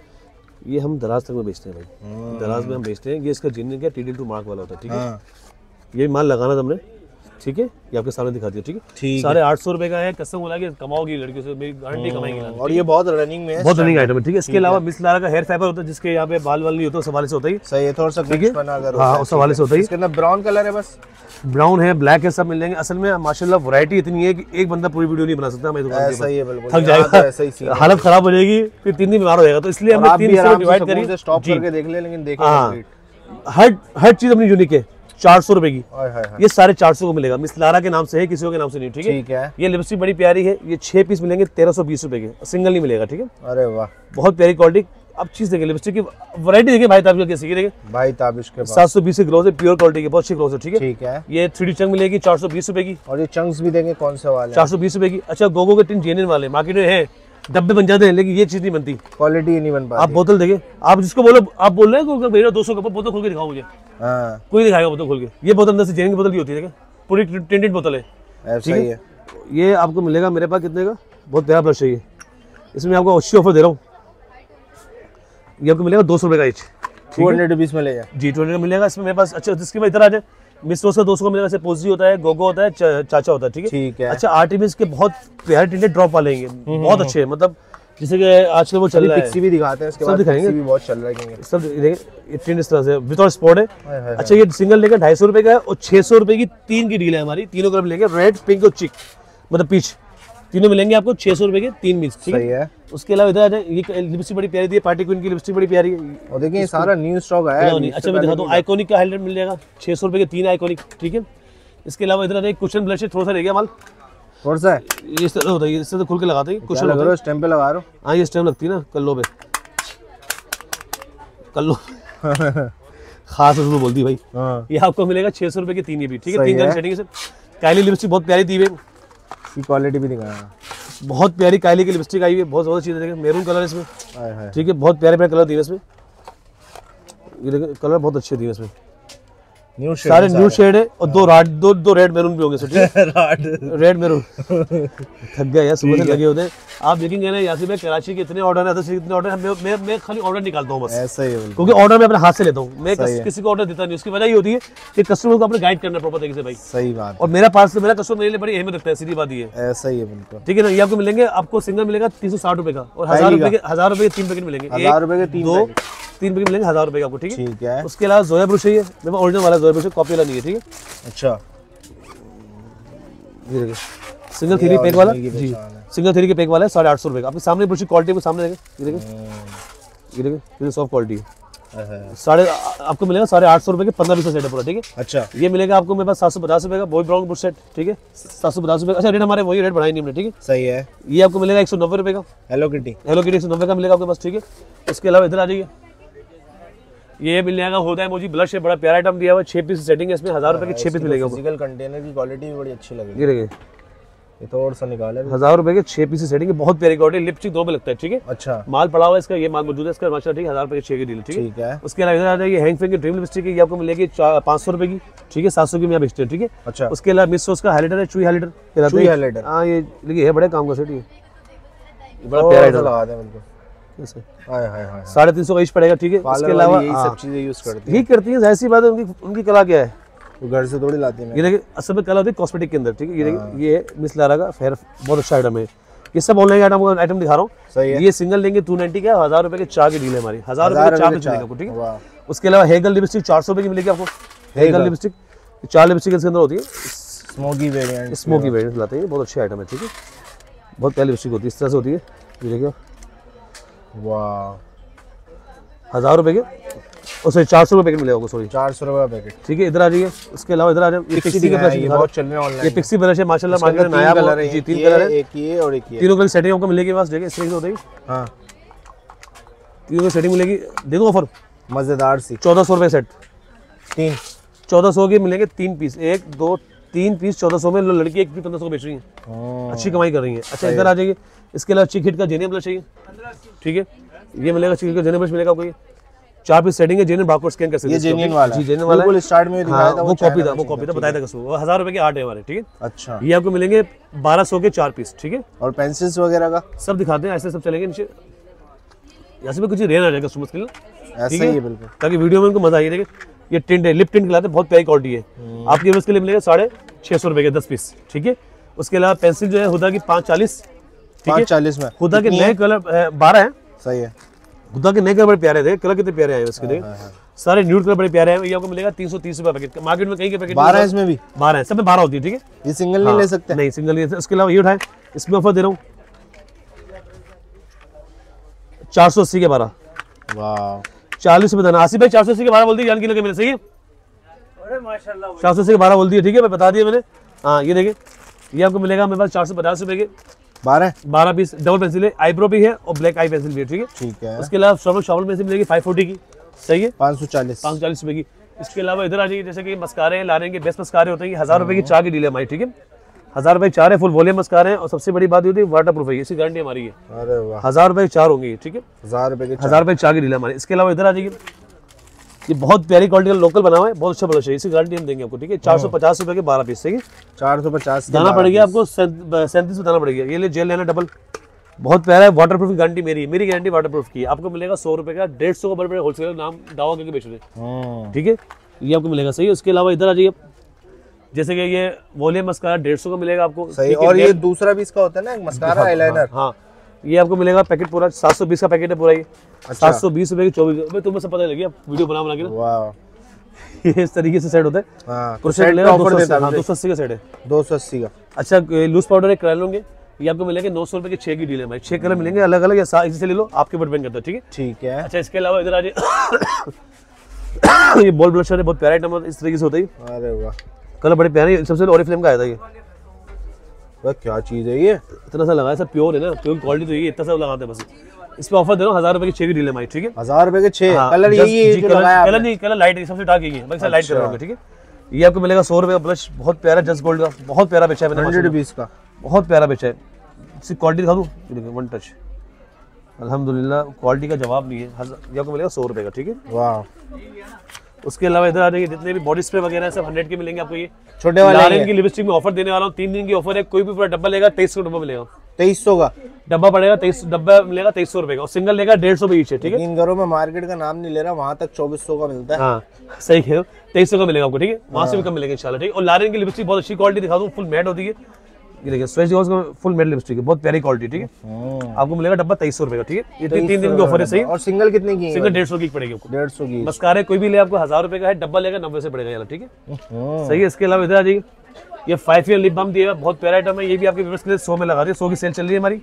ये हम दराज तक में बेचते हैं भाई, दराज में हम बेचते हैं। ये इसका जिन्न क्या TDL2 मार्क वाला होता है, ठीक है। हाँ। ये माल लगाना था हमने, ठीक है, ये आपके सामने दिखा दिया, ठीक है। ठीक है। 850 रुपए का है, कसम बोला कि कमाओगी लड़कियों से, मेरी गारंटी कमाएंगी लाने। और ये बहुत रनिंग में है। बहुत रनिंग आइटम है, ठीक है। इसके अलावा मिस लारा का हेयर फाइबर होता है, जिसके यहाँ पे बाल वाल नहीं होता, उस हवाले से होता है। सही है, थोड़ा सा ग्लिच बना कर हाँ, उस हवाले से होता है। इसके अंदर ब्राउन कलर है, बस ब्राउन है, ब्लैक है, सब मिल जाएंगे। असल में माशाल्लाह वैरायटी इतनी है कि एक बंदा पूरी वीडियो नहीं बना सकता हमारी दुकान ऐसा ही है, बिल्कुल थक यहाँ तो जाएगा, ऐसा ही सीन है। हालत खराब हो जाएगी, फिर 3 दिन बीमार हो जाएगा, तो इसलिए और हमने आप 3 भी हिस्सों में आराम से डिवाइड सुकून करी। से स्टॉप जी। करके देख ले, लेकिन देखें हाँ, कंप्लीट। हर चीज अपनी यूनिक है। 400 रुपए की, हाय हाय हाय। ये सारे 400 को मिलेगा। मिस लारा के नाम से है, किसी और के नाम से नहीं, ठीक है। ठीक है। ये लिपस्टिक बड़ी प्यारी है, ये 6 पीस मिलेंगे 1320 रुपए के, सिंगल नहीं मिलेगा, ठीक है। अरे वाह, बहुत प्यारी क्वालिटी। अब चीज देखिए, लिपस्टिक की वैरायटी देखिए भाई, ताबिश कैसी है, भाई ताबिश के पास 720 की ग्लोस है, प्योर क्वालिटी की, बहुत अच्छी ग्लोस है, ठीक है। ठीक है। ये 3D चंक मिलेगी 420 रुपए की, और ये चंक्स भी देंगे कौन से वाले? 420 रुपए की। अच्छा गोगो के टिन जेन्युइन वाले मार्केट में है, डब्बे बन जाते हैं, लेकिन ये चीज नहीं बनती। क्वालिटी नहीं बन पाती। आप बोतल देखिए, आप जिसको बोलो, आप बोल रहे हैं भैया 200 का बोतल खोल के दिखाओ मुझे, हाँ, कोई दिखाएगा बोतल खोल के। ये बोतल अंदर से जेन्युइन बोतल की होती है, पूरी टिंटेड बोतल है, ऐसा ही है। ये आपको मिलेगा मेरे पास कितने का, बहुत प्यारा ब्रश है ये, इसमें आपको अच्छी ऑफर दे रहा हूँ। ये आपको मिलेगा 200 रुपए का ईच, 200 रुपीज में ले जाए। जी 20 का मिलेगा इसमें मेरे पास। अच्छा जिसके बाद इधर आ जाए, मिस रोज का 200 का मिलेगा, जैसे पोजी होता है, गोगो होता है, चाचा होता है, ठीक है। ठीक है। अच्छा आर्टिमिस के बहुत प्यारे टिंटेड ड्रॉप वाले हैं, बहुत अच्छे हैं, मतलब जैसे कि आजकल वो चल रहा है, पिक्सी भी दिखाते हैं, इसके सब बाद दिखाएंगे। पिक्सी भी बहुत चल रहा है। सब देखिए, ये टिंट इस तरह से विदाउट स्पॉट है। हाय हाय। अच्छा ये सिंगल लेकर 250 रुपए का है, और 600 रुपए की 3 की डील है हमारी, तीनों कलर मिलेंगे, रेड पिंक और चिक मतलब पीच, तीनों मिलेंगे आपको 600 रुपए के 3 पीस, ठीक सही है। उसके अलावा इधर आ जाए, ये लिपस्टिक बड़ी प्यारी दी है, पार्टी क्वीन की लिपस्टिक बड़ी प्यारी है। और देखिए ये सारा न्यू स्टॉक आया है। नहीं, अच्छा मैं दिखाता हूँ, आइकॉनिक का हाईलाइट मिल जाएगा 600 रुपए के 3 आइकॉनिक, ठीक है। इसके अलावा इधर आ जाए, कुशन ब्लश है, थोड़ा सा रह गया माल, थोड़ा सा है। ये इस तरह होता है, इस तरह खुल के लगाते हैं, क्या कुशन लगा होता रहे है। हो, स्टैम्प पे लगा रहे हो? हाँ ये स्टेम लगती है ना कल्लो पे, कल्लो खास उसमें बोलती भाई। हाँ, ये आपको मिलेगा 600 रुपए की 3 ये भी, ठीक है। सही 3 कलर है। सेटिंग से। काइली लिपस्टिक बहुत प्यारी दी हुई है, इसकी क्वालिटी भी दिखाया। बहुत प्यारी काइली की लिपस्टिक आई हुई है, बहुत ज़्यादा चीज़ें देखें, मैरून कलर इसमें, हाय हाय। ठीक है। बहुत प्यारे प्यारे कलर दिए हैं इसमें, ये देखें कलर बहुत अच्छे दिए हैं इसमें, न्यू शेड सारे न्यू शेड है, और दो रेड मैरून भी होंगे इसमें, ठीक है। रेड मैरून थक गया यार, सुबह से लगे होते हैं। आप देखेंगे ना यासिर भाई, कराची के इतने ऑर्डर है, इतने ऑर्डर है, मैं खाली ऑर्डर निकालता हूँ बस, ऐसा ही है बिल्कुल। क्योंकि ऑर्डर मैं अपने हाथ से लेता हूँ, मैं सही है। किसी को ऑर्डर देता नहीं। उसकी वजह ये होती है कि कस्टमर को अपने गाइड करना प्रॉपर तरीके से भाई, सही बात और मेरा कस्टमर मेरे लिए बड़ी अहमियत रखता है, सीधी बात ये है, ऐसा ही है बिल्कुल। ठीक है ना। ये आपको मिलेंगे, आपको सिंगल मिलेगा 360 रुपए का, और 1000 रुपए के 3 पैकेट मिलेंगे, 1000 रुपए के 3 दो पैकेट। 3 पैकेट मिलेंगे 1000 रुपए का आपको, ठीक है। ठीक है। उसके अलावा जोया ब्रश है, ये मेरे पास ओरिजिनल वाला जोया ब्रश है, कॉपी वाला नहीं है, ठीक है। अच्छा, ये देखिए सिंगल 3 पैक वाला, original की जी पहचान है। सिंगल 3 के पैक वाला है 850 रुपए का। आपके सामने ब्रश की क्वालिटी को सामने देखें, ये देखिए, ये देखिए कितनी सॉफ्ट क्वालिटी है, साढ़े आपको मिलेगा 850 रुपए के 15 पीस सेट है पूरा, ठीक है। अच्छा, ये मिलेगा आपको मेरे पास 750 रुपए का बॉय ब्राउन बूट सेट, ठीक है, 750 रुपए का। अच्छा रेट हमारे वही रेट बढ़ाई नहीं हमने, ठीक है, सही है। ये आपको मिलेगा 190 रुपए का हेलो किटी 190 का मिलेगा आपके पास, ठीक है। इसके अलावा इधर आ जाइए, ये मिल जाएगा होता है मुझे ब्लश है, बड़ा प्यारा आइटम दिया हुआ है, 6 पीस सेटिंग है इसमें, 1000 रुपए के 6 पीस मिलेगा। फिजिकल कंटेनर की क्वालिटी भी बड़ी अच्छी लगी, ये देखिए ये तो और सा निकाला है। 1000 रुपए के 6 पीस सेटिंग है, बहुत प्यारी क्वालिटी, लिपस्टिक दो में लगता है, ठीक है। अच्छा, माल पड़ा हुआ है इसका, ये माल मौजूद है इसका माशाल्लाह, ठीक है। 1000 रुपए के 6 की डील, ठीक ठीक है। उसके अलावा इधर आ जाइए, हैंग फेंग की ड्रीम लिपस्टिक है, ये आपको मिलेगी 500 रुपए की, ठीक है, 700 की में आप बेचते हैं, ठीक है। अच्छा, उसके अलावा मिस सॉस का हाइलाइटर है, चुई हाइलाइटर, चुई हाइलाइटर, हाँ ये देखिए है बड़े काम का सेट, ये बड़ा और प्यारा ऐसा आइटम लगा दे बिल्कुल। ऐसे हाय हाय हाय, 350 का ईच पड़ेगा, ठीक है। उसके अलावा यही हाँ, सब चीजें यूज करती ठीक करती है, ऐसी बात है, उनकी कला क्या है, तो घर से थोड़ी लाती है। ये देखिए असल में कला होती है कॉस्मेटिक के अंदर, ठीक है। ये देखिए ये मिस लारा का फेयर बहुत अच्छा आइटम है, ये सब ऑनलाइन आइटम दिखा रहा हूँ। सही है। ये सिंगल लेंगे 290 का, 1000 रुपए के 4 की डील है हमारी, 1000 रुपए के 4 पीस मिलेगा आपको, ठीक है। वाह, उसके अलावा हेगल लिपस्टिक 400 रुपए की मिलेगी आपको, हेगल लिपस्टिक 4 लिपस्टिक इसके अंदर होती है, स्मोकी वेरिएंट, स्मोकी वेरिएंट लाते हैं, बहुत अच्छे आइटम है, ठीक है, बहुत प्यारी लिपस्टिक होती है, इस तरह से होती है, ये देखिए वाह, 1000 रुपए के, और 400 रुपए के मिलेगा, सॉरी 400 रुपए का पैकेट, ठीक है। इधर आ जाइए, उसके अलावा इधर आ जाए, ये पिक्सी के ब्रश ये बहुत चल रहे हैं ऑनलाइन। ये पिक्सी ब्रश है माशाल्लाह, मार्केट में नया कलर है, जी 3 कलर है, एक ये और एक ये, तीनों कलर सेटिंग आपको मिलेगी बस, देखिए इस तरीके से होती है, हाँ तीनों की सेटिंग मिलेगी, देखो ऑफर मजेदार सी, 1400 रुपए सेट, 3 1400 के मिलेंगे 3 पीस, 1 2 3 पीस 1400 में, लड़की 1 पीस 1500 को बेच रही है, अच्छी कमाई कर रही है। अच्छा इधर आ जाइए, इसके अलावा चिक हिट का जेनियम ब्रश चाहिए, ठीक है, ये मिलेगा, चिक हिट का जेनियम ब्रश मिलेगा आपको, ये 4 पीस सेटिंग है, जेनियन बारकोड स्कैन कर सकते हैं, ये जेन्युइन वाला जी है, जेनियन वाला बिल्कुल है, स्टार्ट में दिखाया था वो कॉपी था, वो कॉपी था, बताया था कसम, वो 1000 रुपए के 8 है हमारे, ठीक है। अच्छा, ये आपको मिलेंगे 1200 के 4 पीस, ठीक है। और पेंसिल्स वगैरह का सब दिखाते हैं, ऐसे सब चलेंगे नीचे, यहाँ से भी कुछ रहना रहेगा कस्टमर्स के लिए, ऐसा ठीक ही है, है बिल्कुल, ताकि वीडियो में उनको मजा आए। देखिए ये टिंट है, लिप टिंट खिलाते हैं, बहुत प्यारी क्वालिटी है, आपके व्यूअर्स के लिए मिलेगा 650 रुपए के 10 पीस, ठीक है। उसके अलावा पेंसिल जो है हुदा की 540, ठीक है, 540 में, हुदा के नए कलर 12 है, सही है, हुदा के नए कलर बड़े प्यारे थे, कलर कितने प्यारे आए इसके, देखिए सारे न्यूड कलर बड़े प्यारे हैं। ये आपको मिलेगा 330 रुपए पैकेट, मार्केट में कहीं के पैकेट 12 इसमें भी, 12 है, सब में 12 होती है, ठीक है। ये सिंगल नहीं ले सकते, नहीं सिंगल नहीं। उसके अलावा ये उठाए, इसमें ऑफर दे रहा हूँ 480 के 12, वाह 40 रुपए देना। आसिफ भाई 480 के 12 बोल दिए, जान की लगे मेरे, सही है, 480 के 12 बोल दिए, ठीक है, मैं बता दिया मैंने। हाँ ये देखिए, ये आपको मिलेगा मेरे पास 450 रुपए के 12 पीस, डबल पेंसिल है, आईब्रो भी है और ब्लैक आई पेंसिल भी है, ठीक है। ठीक है, उसके अलावा शॉर्ट पेंसिल मिलेगी 540 की, सही है, 540 रुपए की। इसके अलावा इधर आ जाइए, जैसे कि मस्कारे हैं, लारेंगे बेस्ट मस्कारे होते हैं, 1000 रुपए की 4 की डील है हमारी, ठीक है, 1000 रुपए 4 है, फुल वॉल्यूम मस्कारे हैं, और सबसे बड़ी बात ये होती है वाटर प्रूफ है, इसकी गारंटी हमारी है, अरे वाह, 1000 रुपए 4 होंगे, ठीक है, 1000 रुपए के 1000 रुपए 4 की डील है हमारी। इसके अलावा इधर आ जाइए, ये बहुत प्यारी क्वालिटी का लोकल बना हुआ है, बहुत अच्छा ब्रश है, इसकी गारंटी हम देंगे आपको, ठीक है, 450 रुपए के 12 पीस, सही है, 450 दाना पड़ेगा आपको 37 में दाना पड़ेगा। ये ले जेल लेना डबल, बहुत प्यारा है, वाटर प्रूफ की गारंटी मेरी है, मेरी गारंटी वाटर प्रूफ की है। आपको मिलेगा 100 रुपए का, 150 का बड़े बड़े होलसेलर नाम दावा करके बेच रहे हैं, ठीक है, ये आपको मिलेगा, सही है। उसके अलावा इधर आ जाइए, जैसे कि ये वॉल्यूम मस्कारा 150 का मिलेगा आपको, सही, और ये दूसरा भी इसका होता है ना मस्कारा आईलाइनर, हाँ ये आपको मिलेगा पैकेट पूरा 720 का पैकेट है पूरा, ये 720 रुपए की 24, तुम्हें सब पता लगी, आप वीडियो बना के ना, वाह, ये इस तरीके से सेट होता है, हाँ, तो सेट मिलेगा 280 का सेट है, 280 का। अच्छा लूज पाउडर एक कलर लोगे, ये आपको मिलेगा 900 रुपए के 6 की डील है भाई, 6 कलर मिलेंगे अलग अलग, या इसी से ले लो, आपके ऊपर डिपेंड करता है, ठीक है, ठीक है। अच्छा इसके अलावा इधर आ जाइए, ये बॉल ब्लशर है, बहुत प्यारा आइटम इस तरीके से होता है, अरे वाह, कलर बड़े प्यारे, सबसे ओरिफ्लेम का आया था ये, वाह क्या चीज है ये, इतना सा लगा है, सब प्योर है ना, प्योर क्वालिटी तो ये इतना सा लगाते हैं बस। इस पे ऑफर दे रहा हूँ 1000 रुपए की 6 की डील है हमारी, ठीक है, 1000 रुपए के 6 हाँ, कलर यही है जो लगाया कलर नहीं, कलर लाइट है, सबसे डार्क यही है, बाकी लाइट कलर होंगे, ठीक है। ये आपको मिलेगा 100 रुपए का ब्रश, बहुत प्यारा जस्ट गोल्ड का, बहुत प्यारा बेचा है मैंने, 100 रुपीस का, बहुत प्यारा बेचा है, इसकी क्वालिटी दिखा दूँ, देखिए वन टच, अल्हम्दुलिल्लाह क्वालिटी का जवाब नहीं है, ये आपको मिलेगा 100 रुपए का, ठीक है। वाह, उसके अलावा इधर आ जाइए, जितने भी बॉडी स्प्रे वगैरह सब 100 के मिलेंगे आपको। ये छोटे वाले लारेन की लिपस्टिक में ऑफर देने वाला हूँ, 3 दिन की ऑफर है, कोई भी पूरा डब्बा लेगा 2300 का डब्बा मिलेगा, 2300 का डब्बा पड़ेगा, 23 डब्बा मिलेगा 2300 रुपए का, और सिंगल लेगा 150 रुपए ईच है, ठीक है। इन घरों में मार्केट का नाम नहीं ले रहा, वहाँ तक 2400 का मिलता है, हाँ सही है, 2300 का मिलेगा आपको, ठीक है, वहाँ से भी कम मिलेगा इंशाल्लाह, ठीक है। और लारेन की लिपस्टिक बहुत अच्छी क्वालिटी दिखा दूँ, फुल मैट होती है, ये देखिए स्वेच का फुल मैट लिपस्टिक है, बहुत प्यारी क्वालिटी, ठीक है, आपको मिलेगा डब्बा 2300 रुपए का, ठीक है। ये 3 दिन की ऑफर है, सही। और सिंगल कितने की है? सिंगल 150 की पड़ेगी आपको, 150 की। मस्कारे कोई भी ले आपको 1000 रुपए का है, डब्बा लेगा 90 से पड़ेगा, ठीक है, सही है। इसके अलावा इधर आ जाइए, ये 5 ईयर लिप बाम दिया, बहुत प्यारा आइटम है, ये भी आपके व्यूअर्स के लिए 100 में लगा रही है, 100 की सेल चल रही है हमारी,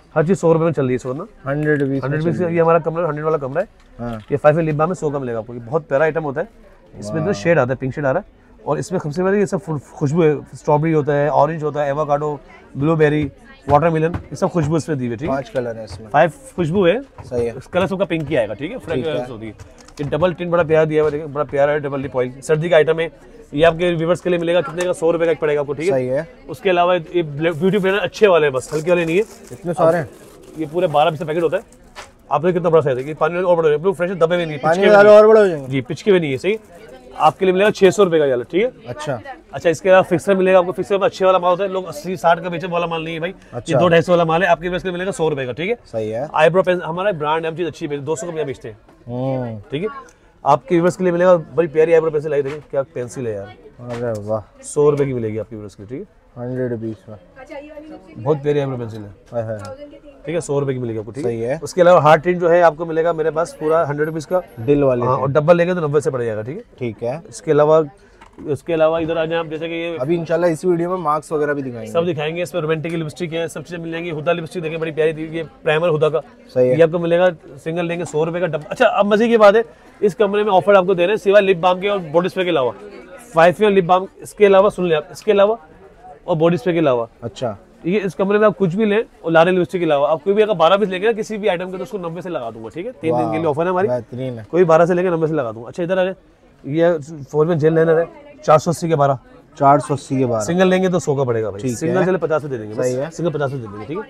हर चीज 100 रुपए में चल रही है इस वक्त ना। 100 रुपीज। ये हमारा कमरा 100 वाला कमरा है। हाँ। ये 5 लिप बाम में 100 का मिलेगा आपको। ये बहुत प्यारा आइटम होता है। इसमें जो शेड आता है, पिंक शेड आ रहा है, और इसमें सबसे पहले ये सब खुशबू है। स्ट्रॉबेरी होता है, ऑरेंज होता है, एवोकाडो, ब्लूबेरी, वाटरमेलन, ये सब खुशबू इसमें दी हुई है। ठीक है, 5 कलर है इसमें, 5 खुशबू है। सही है। कलर सबका पिंक ही आएगा। ठीक है, फ्रेग्रेंस होती है। ये डबल टिन बड़ा प्यारा दिया हुआ है, देखिए बड़ा प्यारा है। डबल टिप ऑयल सर्दी का आइटम है। ये आपके व्यूअर्स के लिए मिलेगा कितने का? 100 रुपए का पड़ेगा आपको। ठीक है, सही है। उसके अलावा ये ब्यूटी ब्लेंडर अच्छे वाले हैं, बस हल्के वाले नहीं है। इतने सारे हैं? ये पूरे 12 पीस का पैकेट होता है। आपने कितना बड़ा साइज है? पानी और बड़ा है, फ्रेश दबे हुए नहीं, पानी डालो और बड़ा हो जाएंगे जी, पिचके भी नहीं है। सही, आपके लिए मिलेगा 600 रुपए का ये वाला। ठीक है, अच्छा। अच्छा, इसके अलावा फिक्सर मिलेगा आपको। फिक्सर में अच्छे वाला माल होता है, लोग 80-60 का बेचे वाला माल नहीं है भाई। अच्छा। ये 200-250 वाला माल है, आपके पास मिलेगा 100 रुपए का। ठीक है, सही है। आईब्रो पेन हमारा ब्रांड है, हम चीज अच्छी 200 का बेचते हैं। ठीक है, आपके व्यूअर्स के लिए मिलेगा बड़ी प्यारी आईब्रो पेंसिल आई, देखिए क्या पेंसिल है यार। अरे वाह, 100 रुपए की मिलेगी आपके व्यूअर्स के लिए। ठीक है, 100 रुपीज में बहुत प्यारी आईब्रो पेंसिल है। हाय हाय। ठीक है, 100 रुपए की मिलेगी आपको। ठीक सही है। उसके अलावा हार्ड टिन जो है आपको मिलेगा मेरे पास पूरा 100 रुपीज का दिल वाले। हाँ, और डब्बल लेंगे तो 90 से पड़ जाएगा। ठीक है, ठीक है। इसके अलावा इधर आ जाए आप, जैसे कि ये अभी इंशाल्लाह इसी वीडियो में मार्क्स वगैरह भी दिखाएंगे, सब दिखाएंगे। इसमें रोमांटिक लिपस्टिक है, सब चीजें मिल जाएंगी। हुदा लिपस्टिक देखें बड़ी प्यारी दी, ये प्राइमर हुदा का। सही है। ये आपको मिलेगा सिंगल लेंगे 100 रुपए का डब्बा। अच्छा, अब मजे की बात है, इस कमरे में ऑफर आपको दे रहे हैं सिवाय लिप बाम के और बॉडी स्प्रे के अलावा। 5 लिप बाम, इसके अलावा सुन ले आप, इसके अलावा और बॉडी स्प्रे के अलावा। अच्छा। ये इस कमरे में आप कुछ भी लें और लारे लिपस्टिक के अलावा, आप कोई भी अगर 12 पीस लेंगे ना किसी भी आइटम के, तो उसको 90 से लगा दूंगा। ठीक है, 3 दिन के लिए ऑफर है हमारी, बेहतरीन है। कोई 12 से लेके 90 से लगा दूंगा। अच्छा, इधर आ जाए, ये फोरमैन जेल लाइनर है, 480 के 12। 480 के 12। सिंगल लेंगे तो 100 का पड़ेगा भाई। ठीक सिंगल है। चले 50 से दे देंगे। सही है। सिंगल 50 से दे देंगे। ठीक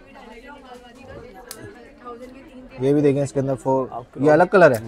है, ये भी देखें, इसके अंदर ये अलग कलर है।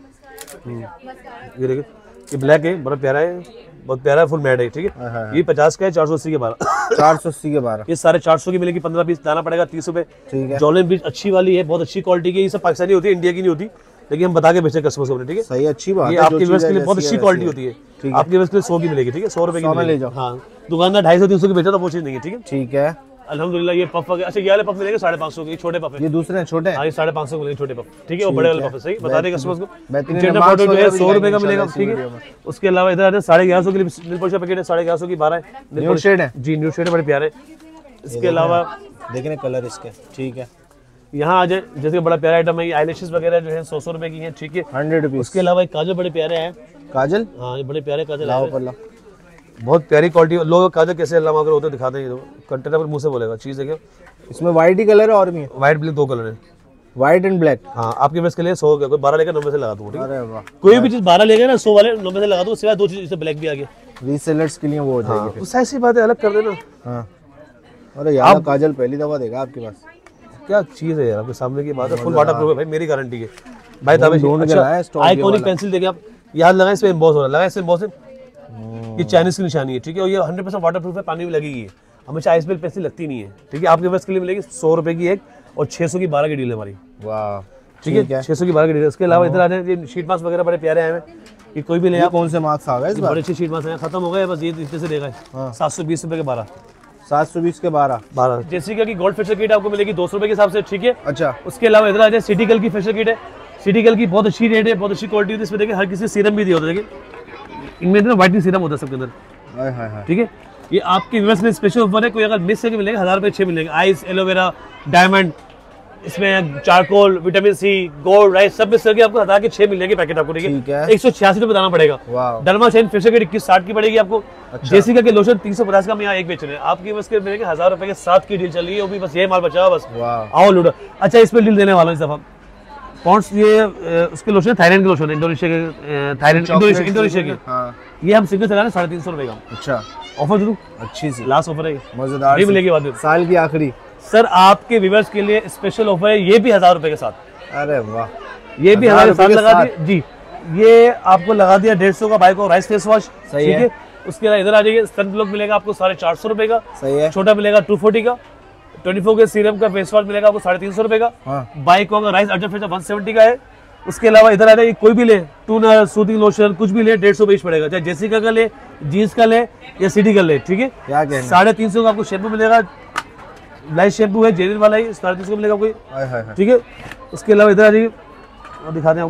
ये देखिए, ये ब्लैक है, बड़ा प्यारा है, बहुत प्यारा फुल मैट है। ठीक है, ये 50 का है, 480 के 12। 480 के 12। ये सारे 400 की मिलेगी, 15 पीस लाना पड़ेगा 30 रुपए। ठीक है। जॉलिन बीच अच्छी वाली है, बहुत अच्छी क्वालिटी की। ये सब पाकिस्तानी होती है, इंडिया की नहीं होती, लेकिन हम बता के बेचे कस्टमर्स को। ठीक है, सही, अच्छी बात ये है। आपके व्यूअर्स के लिए बहुत अच्छी क्वालिटी होती है। आपके व्यूअर्स के लिए 100 की मिलेगी। ठीक है, 100 रुपए की ले जाओ। हाँ, दुकानदार 250-300 की बेचा तो वो चीज नहीं है। ठीक है, ठीक है। अल्हम्दुलिल्लाह। ये पफ वगैरह, अच्छा, ये वाले पफ मिलेंगे 550 के, छोटे पफ है। ये दूसरे हैं, छोटे हैं। हाँ, ये 550 को मिलेंगे छोटे पफ। ठीक है, वो बड़े वाले पफ है। सही, बता दें कस्टमर्स को। बेहतरीन जेंडर मार्क्स फोटो जो है वगैरह भी 100 रुपए का दिखाएंगे मिलेगा। इंशाल्लाह ठीक इसी है, वीडियो में। उसके अलावा इधर 1150 के लिए नील पॉलिश का पैकेट है, 1150 की 12 है। न्यू शेड है जी, न्यू शेड है, बड़े प्यारे। इसके अलावा देखें कलर इसके। ठीक है, यहाँ आ जाए, जैसे बड़ा प्यारा आइटम है, ये आईलैशेस वगैरह जो है 100 रुपए की है। ठीक है, 100 रुपीज। उसके अलावा एक काजल बड़े प्यारे हैं। काजल, हाँ, ये बड़े प्यारे काजल लाओ है, पर लाओ। बहुत प्यारी क्वालिटी। लोग काजल कैसे अल्लाह अगर होते दिखाते हैं, कंटेनर पर मुंह से बोलेगा चीज देखिए। इसमें व्हाइट ही कलर है और भी है? व्हाइट ब्लैक 2 कलर है। White and black. हाँ, आपके पास के लिए 100 का, कोई 12 लेकर 90 से लगा दूंगा। ठीक है, अरे वाह, कोई भी चीज 12 लेगा ना 100 वाले 90 से लगा दूंगा, सिवाय 2 चीज, इससे ब्लैक भी आ गया। रीसेलर्स के लिए वो हो जाएगी फिर। उस ऐसी बात है, अलग कर देना। हाँ। अरे यार, काजल पहली दफा देगा आपके पास। क्या चीज है यार, आपके सामने की बात है। फुल वाटर प्रूफ है भाई, मेरी गारंटी है भाई। ढूंढ के लाया स्टॉक ये आइकॉनिक वाला। पेंसिल देखिए आप, याद लगाएं, इसमें एम्बॉस हो रहा है, लगाएं इसमें एम्बॉस है। ये चाइनीज की निशानी है। ठीक है, और ये 100% वाटर प्रूफ है, पानी भी लगेगी। हमेशा आइस बेल पेंसिल लगती नहीं है। ठीक है, आपके पास के लिए मिलेगी 100 रुपए की एक, और 600 की 12 की डील है हमारी। वाह, ठीक है, 600 की 12 की डील है। उसके अलावा इधर आ जाए, ये शीट मास्क वगैरह बड़े प्यारे आए हैं। ये कोई भी ले आप, कौन से मार्क्स आ गए इस बार? बड़े अच्छे शीट मास्क हैं, खत्म हो गए बस, ये इतने से देगा। 720 रुपए के 12। 720 के 12। जेसिका की गोल्ड फेशियल किट आपको मिलेगी 200 रुपए के हिसाब से। ठीक है, अच्छा। उसके अलावा इधर आ जाए, सिटीकल की फेशियल किट है। सिटीकल की बहुत अच्छी रेट है, बहुत अच्छी क्वालिटी है। इसमें देखिए हर किसी सीरम भी दिया होता है, देखिए इनमें ना व्हाइटनिंग सीरम होता है सबके अंदर। हाय हाय हाय। ठीक है, ये आपके व्यूअर्स में स्पेशल ऑफर है, कोई अगर मिस करके मिलेगा 1000 रुपए 6 मिलेंगे। आइस, एलोवेरा, डायमंड, इसमें charcoal, vitamin C, gold, rice, सब मिक्स करके आपको 1000 के 6 मिलेंगे पैकेट आपको। ठीक है, 186 रुपए बताना पड़ेगा। डर्मा शाइन फेशियल किट 2160 की पड़ेगी आपको। जेसिका के लोशन 350 का हम यहाँ एक बेच रहे हैं। आपकी बस के मिलेंगे 1000 रुपए के 7 की डील चल रही है, वो भी बस ये माल बचा बस। आओ लूडो। अच्छा, इस पे डील देने वाला हूँ इस दफा। पॉन्ड्स, ये उसके लोशन थाईलैंड के लोशन, इंडोनेशिया के, थाईलैंड इंडोनेशिया के। ये हम सिंगल चला रहे हैं 350 रुपए का। अच्छा, ऑफर दूं? अच्छी सी लास्ट ऑफर है, मजेदार ये मिलेगी बाद में, साल की आखिरी। सर आपके व्यूअर्स के लिए स्पेशल ऑफर है, ये भी 1000 रुपए के साथ। अरे वाह, ये भी 1000 के साथ लगा दिया जी। ये आपको लगा दिया 150 का बाइक और राइस फेस वॉश। सही ठीक है। है, उसके बाद इधर आ जाइए, सन ब्लॉक मिलेगा आपको 450 रुपए का। सही है। छोटा मिलेगा 240 का। 24 के सीरम का फेस वॉश मिलेगा आपको 350 रुपए का। बाइक का राइस अर्जेंट फेस 170 का है। उसके अलावा इधर आ जाइए, कोई भी ले, टूनर, सूथिंग लोशन, कुछ भी ले 150 पेज पड़ेगा, चाहे जेसिका का ले, जीन्स का ले या सिटी का ले। ठीक है, 350 का आपको शैम्पू मिलेगा, लाइट शैम्पू है, जेनिन वाला ही 350 का मिलेगा कोई। ठीक है, उसके अलावा इधर आ जाइए, दिखाते हैं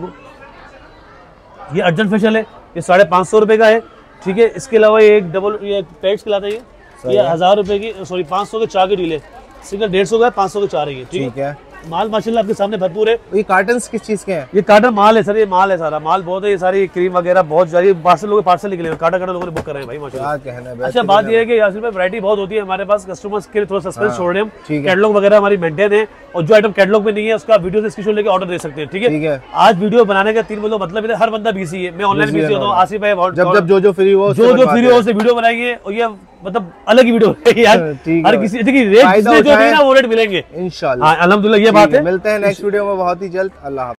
आपको, ये अर्जेंट फेशियल है, ये 550 रुपए का है। ठीक है, इसके अलावा ये एक डबल ये पैक्स खिलाता है, ये 1000 रुपए की, सॉरी 500 के 4 की डील है। सिंगल 150 का 500 के 4 है ये, ठीक है। माल माशाल्लाह आपके सामने भरपूर है। ये कार्टन्स किस चीज के हैं? ये कार्टन माल है सर, ये माल है सारा, माल बहुत है। ये सारी क्रीम वगैरह बहुत सारी पार्सल निकले, काटा लोगों ने बुक कर रहे हैं भाई माशाल्लाह। क्या कहना है। अच्छा बात ये है कि यासिर भाई वैरायटी बहुत होती है हमारे पास, कस्टमर्स के लिए थोड़ा सस्पेंस छोड़ रहे हैं हम। ठीक है। कैटलॉग वगैरह हमारी मेंटेन है, और जो आइटम कैटलॉग में नहीं है उसका वीडियो से स्क्रीनशॉट लेके ऑर्डर दे सकते हैं, ठीक ठीक है। है। आज वीडियो बनाने का 3 मतलब हर बंदा बिजी है, मैं ऑनलाइन बिजी होता हूँ, आसिफ भाई जब जो फ्री हो जो फ्री हो उससे वीडियो बनाएंगे, और ये मतलब अलग ही वीडियो है यार। ठीक हर है। किसी देखिए रेट जो देंगे ना वो रेट मिलेंगे इंशाल्लाह। अल्हम्दुलिल्लाह, ये बात है। मिलते हैं नेक्स्ट वीडियो में बहुत ही जल्द। अल्लाह।